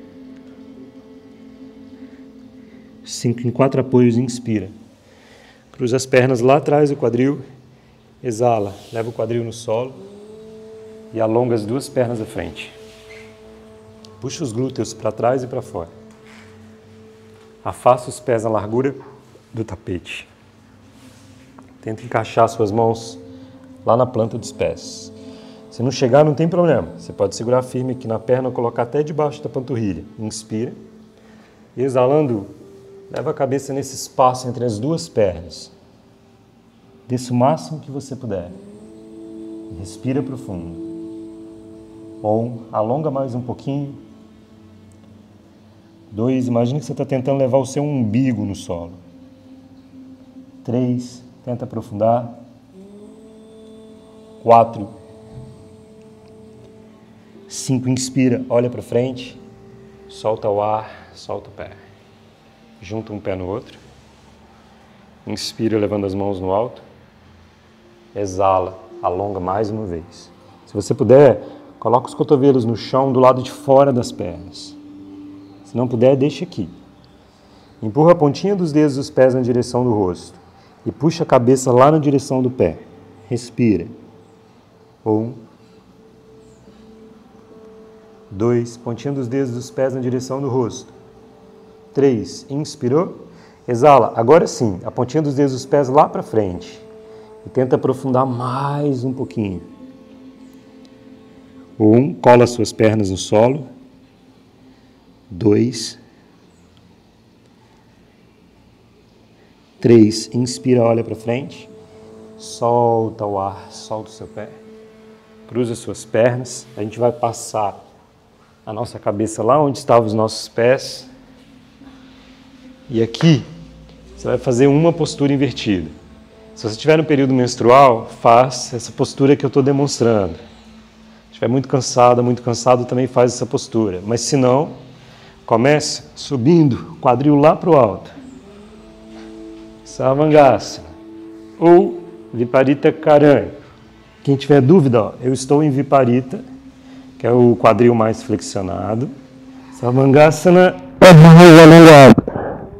5. Em 4 apoios, inspira. Cruza as pernas lá atrás do quadril. Exala. Leva o quadril no solo. E alonga as 2 pernas à frente. Puxa os glúteos para trás e para fora. Afasta os pés na largura do tapete. Tenta encaixar suas mãos lá na planta dos pés. Se não chegar, não tem problema. Você pode segurar firme aqui na perna ou colocar até debaixo da panturrilha. Inspira. Exalando, leva a cabeça nesse espaço entre as 2 pernas. Desça o máximo que você puder. Respira profundo. 1, alonga mais um pouquinho. 2, imagine que você está tentando levar o seu umbigo no solo. 3, tenta aprofundar. 4, 5, inspira, olha para frente, solta o ar, solta o pé. Junta um pé no outro. Inspira, levando as mãos no alto. Exala, alonga mais uma vez. Se você puder, coloca os cotovelos no chão do lado de fora das pernas. Se não puder, deixa aqui. Empurra a pontinha dos dedos dos pés na direção do rosto e puxa a cabeça lá na direção do pé. Respira. 1, 2, pontinha dos dedos dos pés na direção do rosto. 3, inspirou. Exala, agora sim, a pontinha dos dedos dos pés lá para frente. E tenta aprofundar mais um pouquinho. 1, cola as suas pernas no solo. 2, 3, inspira, olha para frente. Solta o ar, solta o seu pé. Cruza as suas pernas. A gente vai passar a nossa cabeça lá onde estavam os nossos pés. E aqui, você vai fazer uma postura invertida. Se você estiver no período menstrual, faz essa postura que eu estou demonstrando. Se estiver muito cansado, também faz essa postura. Mas se não, comece subindo o quadril lá para o alto. Sarvangasana. Ou Viparita Karani. Quem tiver dúvida, ó, eu estou em Viparita, que é o quadril mais flexionado. Sarvangasana é mais alongado.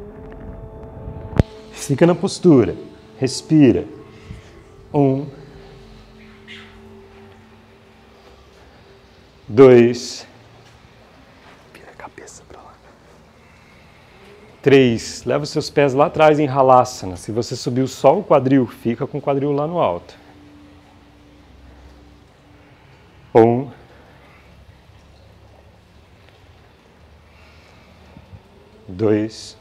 Fica na postura. Respira. 1, 2, vira a cabeça para lá. 3, leva os seus pés lá atrás em Halasana. Se você subiu só o quadril, fica com o quadril lá no alto. 1, 2,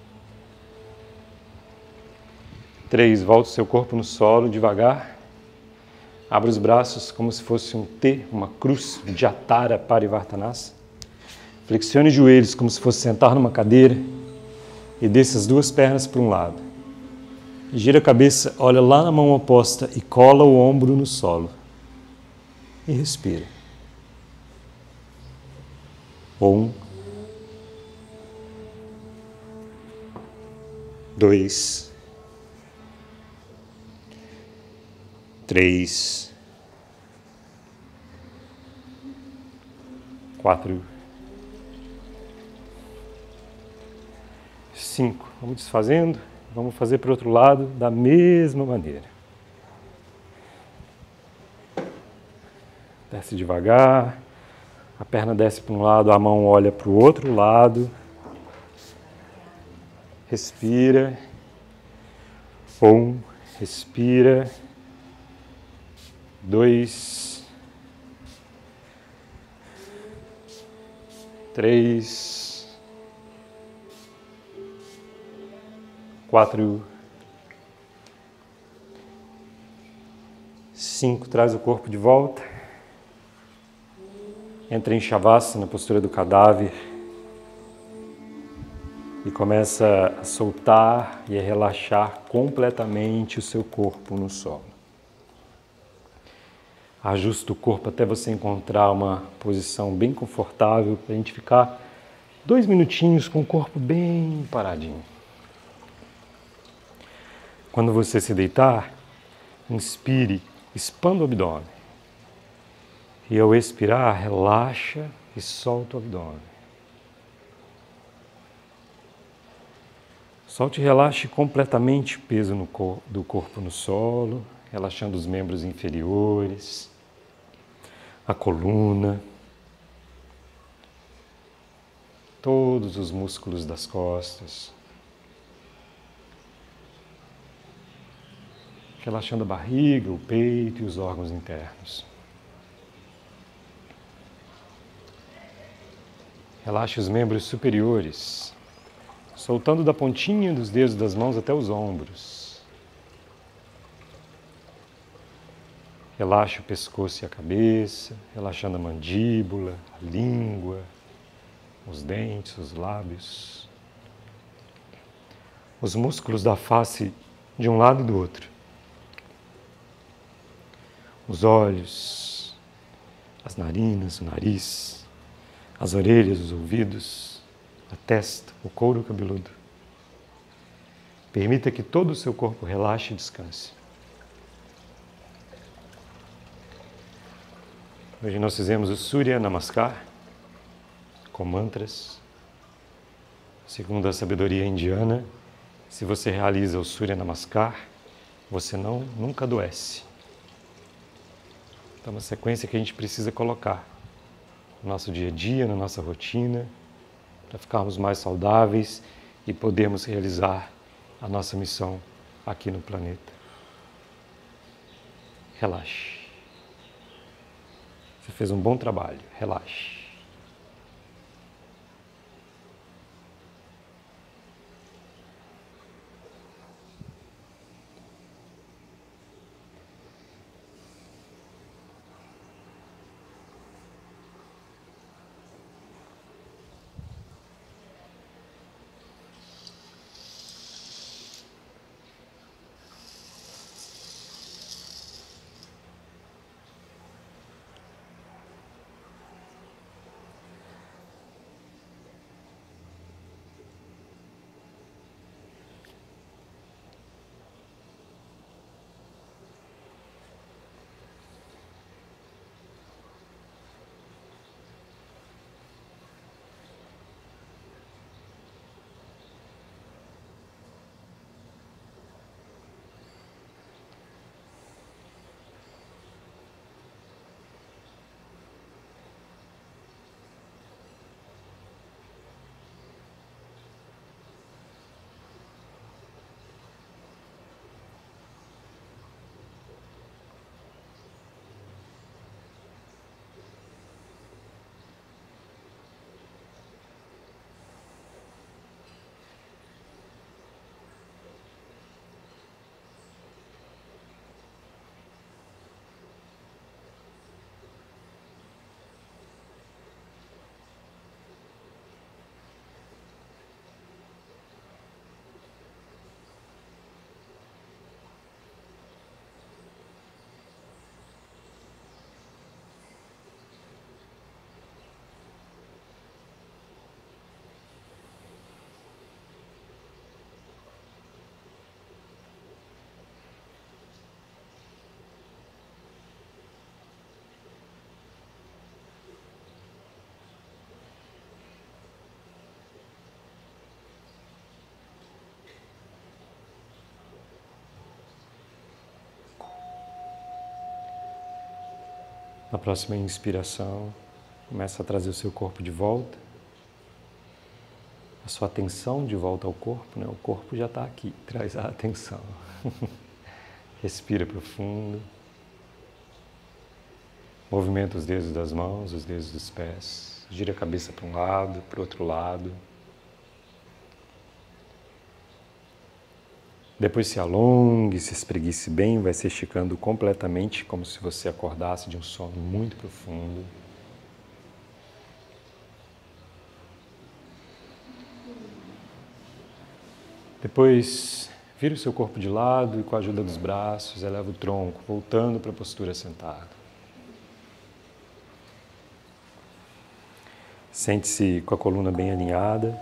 3, volta o seu corpo no solo devagar. Abra os braços como se fosse um T, uma cruz, Jatara Parivartanasa. Flexione os joelhos como se fosse sentar numa cadeira e desça as 2 pernas para um lado. Gira a cabeça, olha lá na mão oposta e cola o ombro no solo. E respira. 1, 2, 3, 4, 5. Vamos desfazendo. Vamos fazer para o outro lado da mesma maneira. Desce devagar. A perna desce para um lado, a mão olha para o outro lado. Respira. Respira. 2, 3, 4, 5. Traz o corpo de volta. Entra em Shavasana, na postura do cadáver. E começa a soltar e a relaxar completamente o seu corpo no solo. Ajusta o corpo até você encontrar uma posição bem confortável para a gente ficar 2 minutinhos com o corpo bem paradinho. Quando você se deitar, inspire, expanda o abdômen. E ao expirar, relaxa e solta o abdômen. Solte e relaxe completamente o peso do corpo no solo, relaxando os membros inferiores, a coluna, todos os músculos das costas, relaxando a barriga, o peito e os órgãos internos. Relaxe os membros superiores, soltando da pontinha dos dedos das mãos até os ombros. Relaxe o pescoço e a cabeça, relaxando a mandíbula, a língua, os dentes, os lábios. Os músculos da face de um lado e do outro. Os olhos, as narinas, o nariz, as orelhas, os ouvidos, a testa, o couro cabeludo. Permita que todo o seu corpo relaxe e descanse. Hoje nós fizemos o Surya Namaskar com mantras. Segundo a sabedoria indiana, se você realiza o Surya Namaskar, você nunca adoece. Então é uma sequência que a gente precisa colocar no nosso dia a dia, na nossa rotina, para ficarmos mais saudáveis e podermos realizar a nossa missão aqui no planeta. Relaxe. Você fez um bom trabalho. Relaxe. Na próxima inspiração, Começa a trazer o seu corpo de volta, a sua atenção de volta ao corpo, né? O corpo já está aqui, traz a atenção. Respira profundo. Movimenta os dedos das mãos, os dedos dos pés. Gira a cabeça para um lado, para o outro lado. Depois se alongue, se espreguice bem, vai se esticando completamente, como se você acordasse de um sono muito profundo. Depois, vira o seu corpo de lado e com a ajuda dos braços, eleva o tronco, voltando para a postura sentada. Sente-se com a coluna bem alinhada.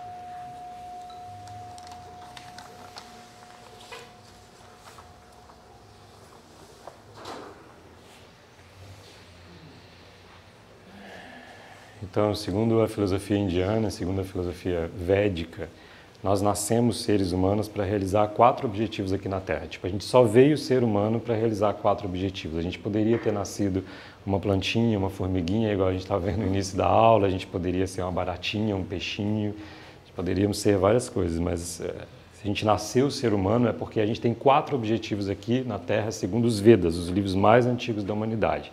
Então, segundo a filosofia indiana, segundo a filosofia védica, nós nascemos seres humanos para realizar 4 objetivos aqui na Terra. Tipo, a gente só veio ser humano para realizar 4 objetivos. A gente poderia ter nascido uma plantinha, uma formiguinha, igual a gente estava vendo no início da aula, a gente poderia ser uma baratinha, um peixinho, poderíamos ser várias coisas, mas se a gente nasceu ser humano é porque a gente tem 4 objetivos aqui na Terra, segundo os Vedas, os livros mais antigos da humanidade.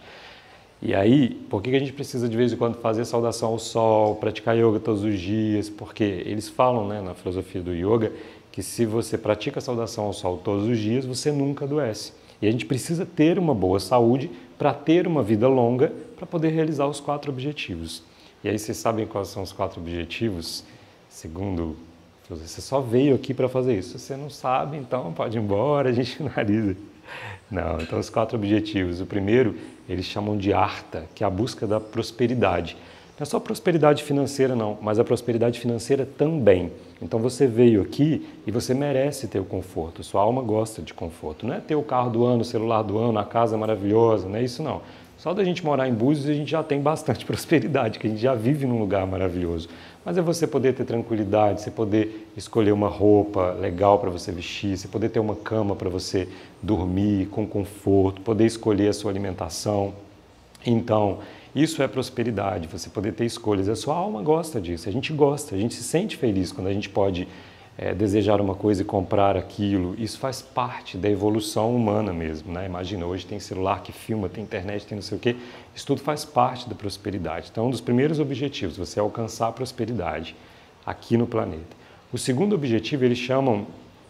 E aí, por que a gente precisa de vez em quando fazer saudação ao sol, praticar yoga todos os dias? Porque eles falam, né, na filosofia do yoga, que se você pratica a saudação ao sol todos os dias, você nunca adoece. E a gente precisa ter uma boa saúde para ter uma vida longa, para poder realizar os 4 objetivos. E aí vocês sabem quais são os 4 objetivos? Segundo, você só veio aqui para fazer isso. Se você não sabe, então pode ir embora, a gente finaliza. Não, então os 4 objetivos. O primeiro, eles chamam de artha, que é a busca da prosperidade. Não é só prosperidade financeira não, mas a prosperidade financeira também. Então você veio aqui e você merece ter o conforto, sua alma gosta de conforto. Não é ter o carro do ano, o celular do ano, a casa maravilhosa, não é isso não. Só da gente morar em Búzios a gente já tem bastante prosperidade, que a gente já vive num lugar maravilhoso. Mas é você poder ter tranquilidade, você poder escolher uma roupa legal para você vestir, você poder ter uma cama para você dormir com conforto, poder escolher a sua alimentação. Então, isso é prosperidade, você poder ter escolhas. A sua alma gosta disso, a gente gosta, a gente se sente feliz quando a gente pode desejar uma coisa e comprar aquilo. Isso faz parte da evolução humana mesmo, né? Imagina, hoje tem celular que filma, tem internet, tem não sei o quê. Isso tudo faz parte da prosperidade. Então, um dos primeiros objetivos, você alcançar a prosperidade aqui no planeta. O segundo objetivo, eles chamam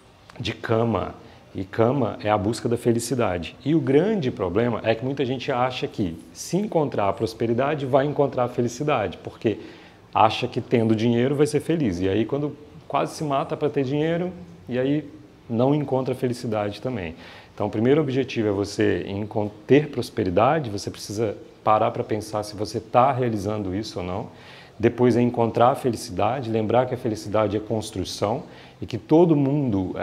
de kama. E kama é a busca da felicidade. E o grande problema é que muita gente acha que se encontrar a prosperidade, vai encontrar a felicidade, porque acha que tendo dinheiro vai ser feliz. E aí quando quase se mata para ter dinheiro, e aí não encontra felicidade também. Então o primeiro objetivo é você ter prosperidade, você precisa parar para pensar se você está realizando isso ou não. Depois é encontrar a felicidade, lembrar que a felicidade é construção e que todo mundo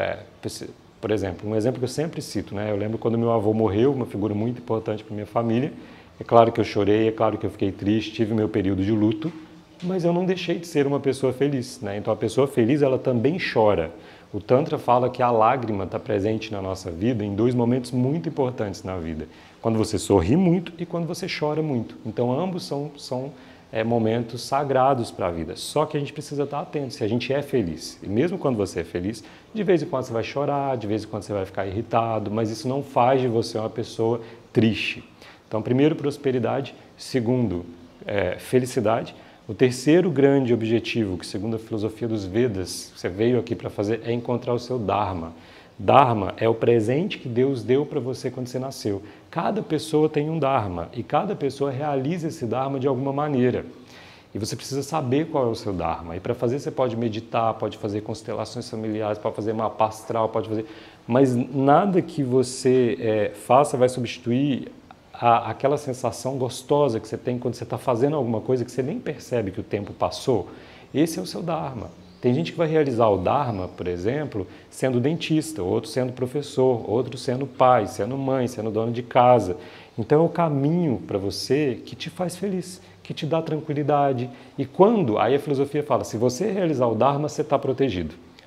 por exemplo, um exemplo que eu sempre cito, né? Eu lembro quando meu avô morreu, uma figura muito importante para minha família. É claro que eu chorei, é claro que eu fiquei triste, tive meu período de luto, mas eu não deixei de ser uma pessoa feliz, né? Então a pessoa feliz, ela também chora. O Tantra fala que a lágrima está presente na nossa vida em 2 momentos muito importantes na vida. Quando você sorri muito e quando você chora muito. Então ambos são momentos sagrados para a vida. Só que a gente precisa estar atento se a gente é feliz. E mesmo quando você é feliz, de vez em quando você vai chorar, de vez em quando você vai ficar irritado, mas isso não faz de você uma pessoa triste. Então, primeiro, prosperidade. Segundo, felicidade. O terceiro grande objetivo, que segundo a filosofia dos Vedas, você veio aqui para fazer, é encontrar o seu Dharma. Dharma é o presente que Deus deu para você quando você nasceu. Cada pessoa tem um Dharma e cada pessoa realiza esse Dharma de alguma maneira. E você precisa saber qual é o seu Dharma. E para fazer você pode meditar, pode fazer constelações familiares, pode fazer mapa astral, pode fazer... Mas nada que você faça vai substituir aquela sensação gostosa que você tem quando você está fazendo alguma coisa que você nem percebe que o tempo passou. Esse é o seu Dharma. Tem gente que vai realizar o Dharma, por exemplo, sendo dentista, outro sendo professor, outro sendo pai, sendo mãe, sendo dono de casa. Então é o caminho para você que te faz feliz, que te dá tranquilidade. E quando, aí a filosofia fala, se você realizar o Dharma, você está protegido.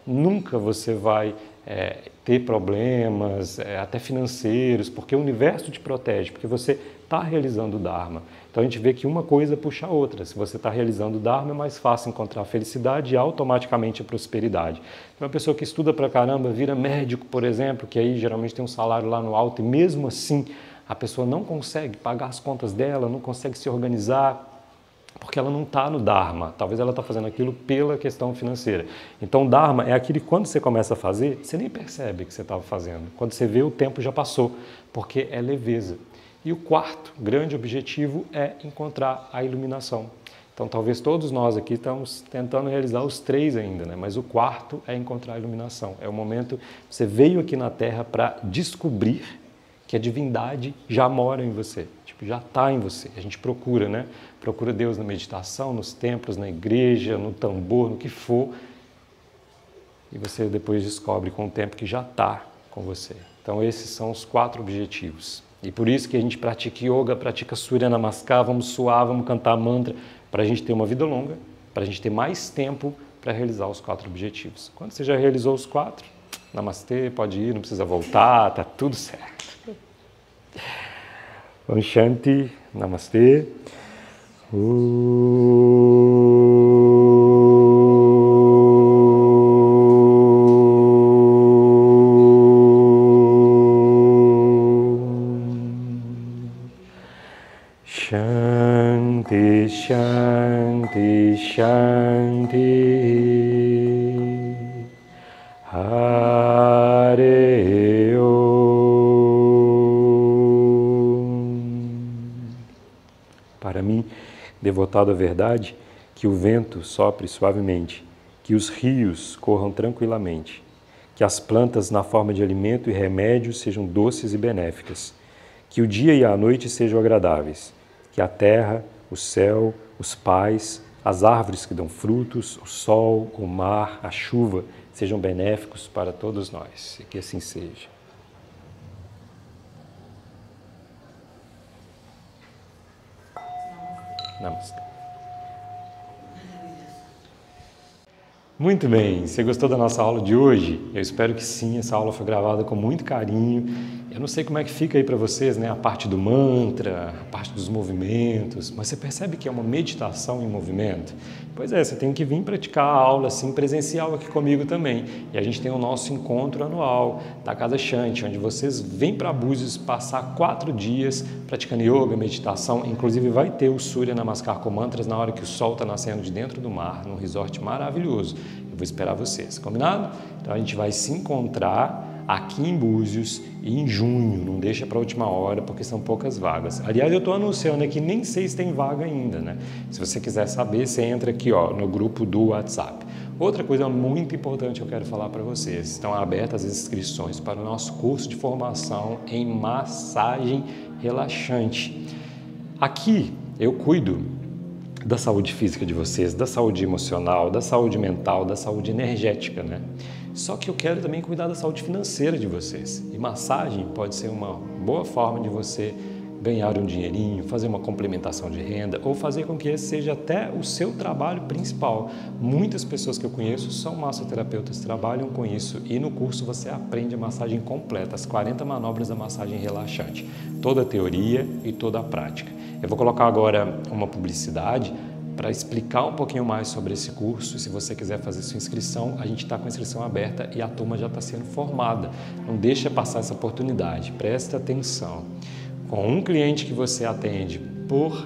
nunca você vai ter problemas, até financeiros, porque o universo te protege, porque você está realizando o Dharma. Então a gente vê que uma coisa puxa a outra. Se você está realizando o Dharma, é mais fácil encontrar a felicidade e automaticamente a prosperidade. Uma pessoa que estuda pra caramba, vira médico, por exemplo, que aí geralmente tem um salário lá no alto e mesmo assim a pessoa não consegue pagar as contas dela, não consegue se organizar, porque ela não está no Dharma. Talvez ela está fazendo aquilo pela questão financeira. Então o Dharma é aquilo que quando você começa a fazer, você nem percebe que você estava fazendo. Quando você vê, o tempo já passou, porque é leveza. E o quarto grande objetivo é encontrar a iluminação. Então talvez todos nós aqui estamos tentando realizar os três ainda, né? Mas o quarto é encontrar a iluminação. É o momento que você veio aqui na Terra para descobrir que a divindade já mora em você, tipo, já está em você. A gente procura, né? Procura Deus na meditação, nos templos, na igreja, no tambor, no que for. E você depois descobre com o tempo que já está com você. Então esses são os 4 objetivos. E por isso que a gente pratica yoga, pratica Surya Namaskar, vamos suar, vamos cantar mantra, para a gente ter uma vida longa, para a gente ter mais tempo para realizar os 4 objetivos. Quando você já realizou os 4, namastê, pode ir, não precisa voltar, tá tudo certo. Om Shanti, namastê. Shanti, Shanti, Shanti. Hare Om. Para mim, devotado à verdade, que o vento sopre suavemente, que os rios corram tranquilamente, que as plantas na forma de alimento e remédio sejam doces e benéficas, que o dia e a noite sejam agradáveis, que a terra, o céu, os pais, as árvores que dão frutos, o sol, o mar, a chuva sejam benéficos para todos nós, e que assim seja. Namastê. Muito bem, você gostou da nossa aula de hoje? Eu espero que sim, essa aula foi gravada com muito carinho. Eu não sei como é que fica aí para vocês, né? A parte do mantra, a parte dos movimentos, mas você percebe que é uma meditação em movimento? Pois é, você tem que vir praticar a aula assim presencial aqui comigo também. E a gente tem o nosso encontro anual da Casa Shanti, onde vocês vêm para Búzios passar 4 dias praticando yoga, meditação. Inclusive vai ter o Surya Namaskar com mantras na hora que o sol está nascendo de dentro do mar, num resort maravilhoso. Eu vou esperar vocês, combinado? Então a gente vai se encontrar aqui em Búzios e em junho, não deixa para a última hora porque são poucas vagas. Aliás, eu estou anunciando aqui, nem sei se tem vaga ainda, né? Se você quiser saber, você entra aqui ó, no grupo do WhatsApp. Outra coisa muito importante que eu quero falar para vocês, estão abertas as inscrições para o nosso curso de formação em massagem relaxante. Aqui eu cuido da saúde física de vocês, da saúde emocional, da saúde mental, da saúde energética, né? Só que eu quero também cuidar da saúde financeira de vocês. E massagem pode ser uma boa forma de você ganhar um dinheirinho, fazer uma complementação de renda ou fazer com que esse seja até o seu trabalho principal. Muitas pessoas que eu conheço são massoterapeutas, trabalham com isso e no curso você aprende a massagem completa, as 40 manobras da massagem relaxante, toda a teoria e toda a prática. Eu vou colocar agora uma publicidade para explicar um pouquinho mais sobre esse curso. Se você quiser fazer sua inscrição, a gente está com a inscrição aberta e a turma já está sendo formada. Não deixa passar essa oportunidade, presta atenção. Com um cliente que você atende por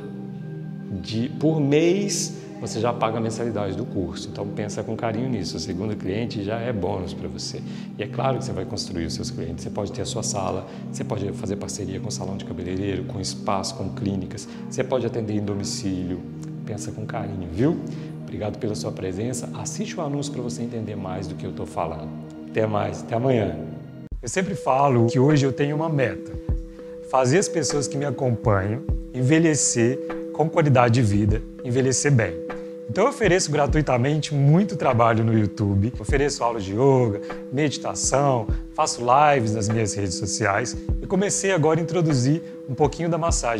mês, você já paga a mensalidade do curso. Então pensa com carinho nisso. O segundo cliente já é bônus para você. E é claro que você vai construir os seus clientes. Você pode ter a sua sala, você pode fazer parceria com salão de cabeleireiro, com espaço, com clínicas. Você pode atender em domicílio. Pensa com carinho, viu? Obrigado pela sua presença. Assiste o anúncio para você entender mais do que eu estou falando. Até mais, até amanhã. Eu sempre falo que hoje eu tenho uma meta. Fazer as pessoas que me acompanham envelhecer com qualidade de vida, envelhecer bem. Então eu ofereço gratuitamente muito trabalho no YouTube, ofereço aulas de yoga, meditação, faço lives nas minhas redes sociais e comecei agora a introduzir um pouquinho da massagem.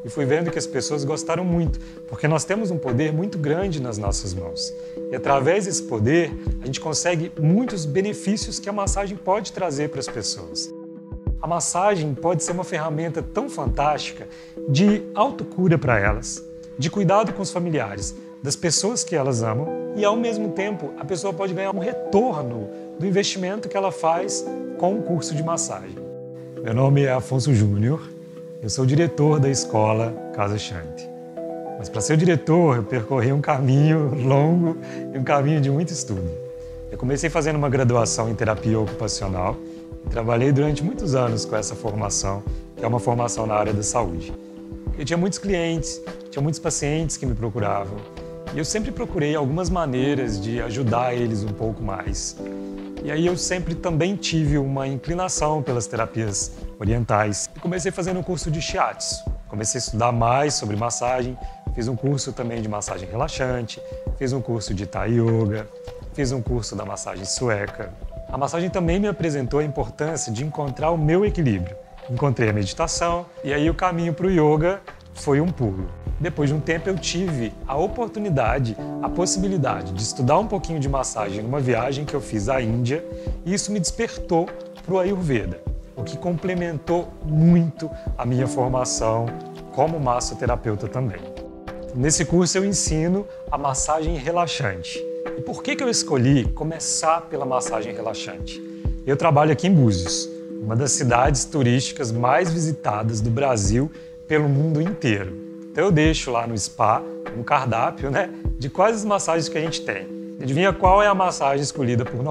e fui vendo que as pessoas gostaram muito, porque nós temos um poder muito grande nas nossas mãos. E através desse poder, a gente consegue muitos benefícios que a massagem pode trazer para as pessoas. A massagem pode ser uma ferramenta tão fantástica de autocura para elas, de cuidado com os familiares, das pessoas que elas amam, e ao mesmo tempo a pessoa pode ganhar um retorno do investimento que ela faz com o curso de massagem. Meu nome é Afonso Júnior, eu sou diretor da escola Casa Shanti. Mas para ser diretor, eu percorri um caminho longo e um caminho de muito estudo. Eu comecei fazendo uma graduação em terapia ocupacional e trabalhei durante muitos anos com essa formação, que é uma formação na área da saúde. Eu tinha muitos clientes, tinha muitos pacientes que me procuravam e eu sempre procurei algumas maneiras de ajudar eles um pouco mais. E aí eu sempre também tive uma inclinação pelas terapias orientais e comecei fazendo um curso de Shiatsu. Comecei a estudar mais sobre massagem, fiz um curso também de massagem relaxante, fiz um curso de Thai Yoga, fiz um curso da massagem sueca. A massagem também me apresentou a importância de encontrar o meu equilíbrio. Encontrei a meditação e aí o caminho para o yoga foi um pulo. Depois de um tempo eu tive a oportunidade, a possibilidade de estudar um pouquinho de massagem numa viagem que eu fiz à Índia e isso me despertou para o Ayurveda, o que complementou muito a minha formação como massoterapeuta também. Nesse curso eu ensino a massagem relaxante. E por que eu escolhi começar pela massagem relaxante? Eu trabalho aqui em Búzios, uma das cidades turísticas mais visitadas do Brasil pelo mundo inteiro. Então eu deixo lá no spa um cardápio, de quais as massagens que a gente tem. Adivinha qual é a massagem escolhida por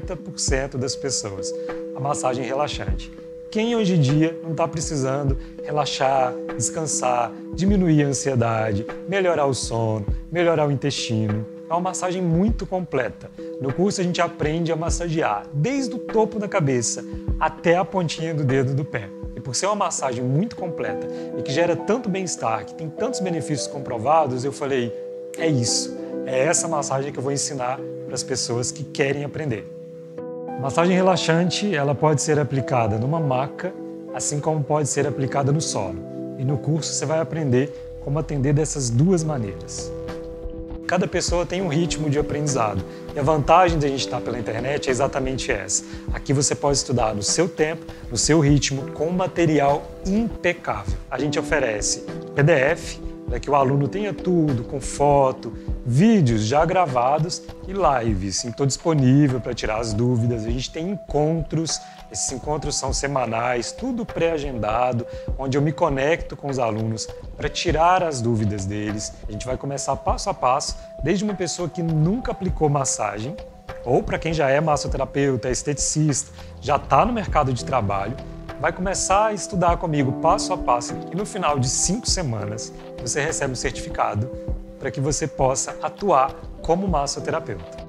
90% das pessoas? A massagem relaxante. Quem hoje em dia não está precisando relaxar, descansar, diminuir a ansiedade, melhorar o sono, melhorar o intestino? É uma massagem muito completa. No curso a gente aprende a massagear desde o topo da cabeça até a pontinha do dedo do pé. E por ser uma massagem muito completa e que gera tanto bem-estar, que tem tantos benefícios comprovados, eu falei, é isso. É essa massagem que eu vou ensinar para as pessoas que querem aprender. A massagem relaxante, ela pode ser aplicada numa maca, assim como pode ser aplicada no solo. E no curso você vai aprender como atender dessas duas maneiras. Cada pessoa tem um ritmo de aprendizado e a vantagem de a gente estar pela internet é exatamente essa. Aqui você pode estudar no seu tempo, no seu ritmo, com um material impecável. A gente oferece PDF, para que o aluno tenha tudo, com foto, vídeos já gravados e lives. Estou disponível para tirar as dúvidas. A gente tem encontros, esses encontros são semanais, tudo pré-agendado, onde eu me conecto com os alunos para tirar as dúvidas deles. A gente vai começar passo a passo, desde uma pessoa que nunca aplicou massagem, ou para quem já é massoterapeuta, é esteticista, já está no mercado de trabalho, vai começar a estudar comigo passo a passo e no final de 5 semanas você recebe um certificado para que você possa atuar como massoterapeuta.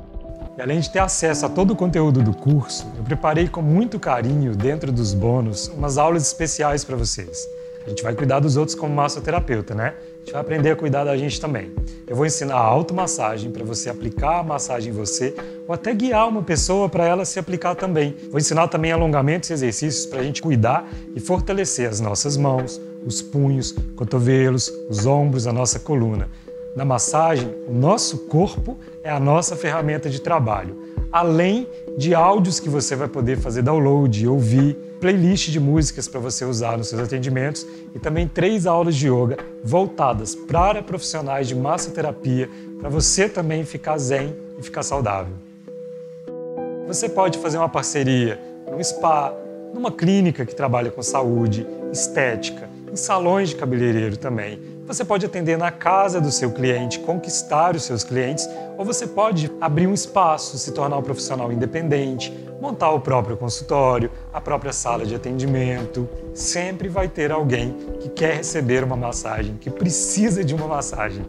E além de ter acesso a todo o conteúdo do curso, eu preparei com muito carinho, dentro dos bônus, umas aulas especiais para vocês. A gente vai cuidar dos outros como massoterapeuta, A gente vai aprender a cuidar da gente também. Eu vou ensinar a automassagem para você aplicar a massagem em você ou até guiar uma pessoa para ela se aplicar também. Vou ensinar também alongamentos e exercícios para a gente cuidar e fortalecer as nossas mãos, os punhos, cotovelos, os ombros, a nossa coluna. Na massagem, o nosso corpo é a nossa ferramenta de trabalho, além de áudios que você vai poder fazer download, ouvir, playlist de músicas para você usar nos seus atendimentos e também 3 aulas de yoga voltadas para profissionais de massoterapia, para você também ficar zen e ficar saudável. Você pode fazer uma parceria num spa, numa clínica que trabalha com saúde, estética, em salões de cabeleireiro também. Você pode atender na casa do seu cliente, conquistar os seus clientes, ou você pode abrir um espaço, se tornar um profissional independente, montar o próprio consultório, a própria sala de atendimento. Sempre vai ter alguém que quer receber uma massagem, que precisa de uma massagem.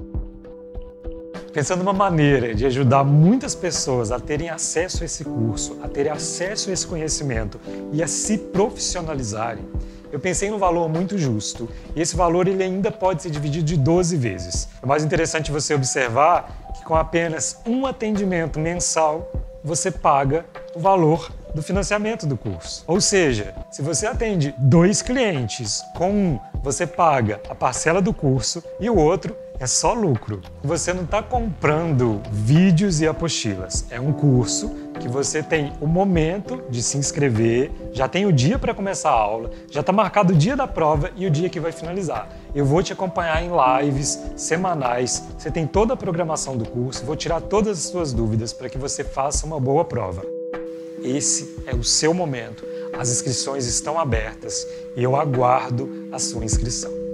Pensando numa maneira de ajudar muitas pessoas a terem acesso a esse curso, a terem acesso a esse conhecimento e a se profissionalizarem, eu pensei num valor muito justo e esse valor ele ainda pode ser dividido de 12 vezes. É mais interessante você observar que com apenas um atendimento mensal você paga o valor do financiamento do curso. Ou seja, se você atende 2 clientes, com um você paga a parcela do curso e o outro é só lucro. Você não está comprando vídeos e apostilas. É um curso que você tem o momento de se inscrever, já tem o dia para começar a aula, já está marcado o dia da prova e o dia que vai finalizar. Eu vou te acompanhar em lives semanais, você tem toda a programação do curso, vou tirar todas as suas dúvidas para que você faça uma boa prova. Esse é o seu momento. As inscrições estão abertas e eu aguardo a sua inscrição.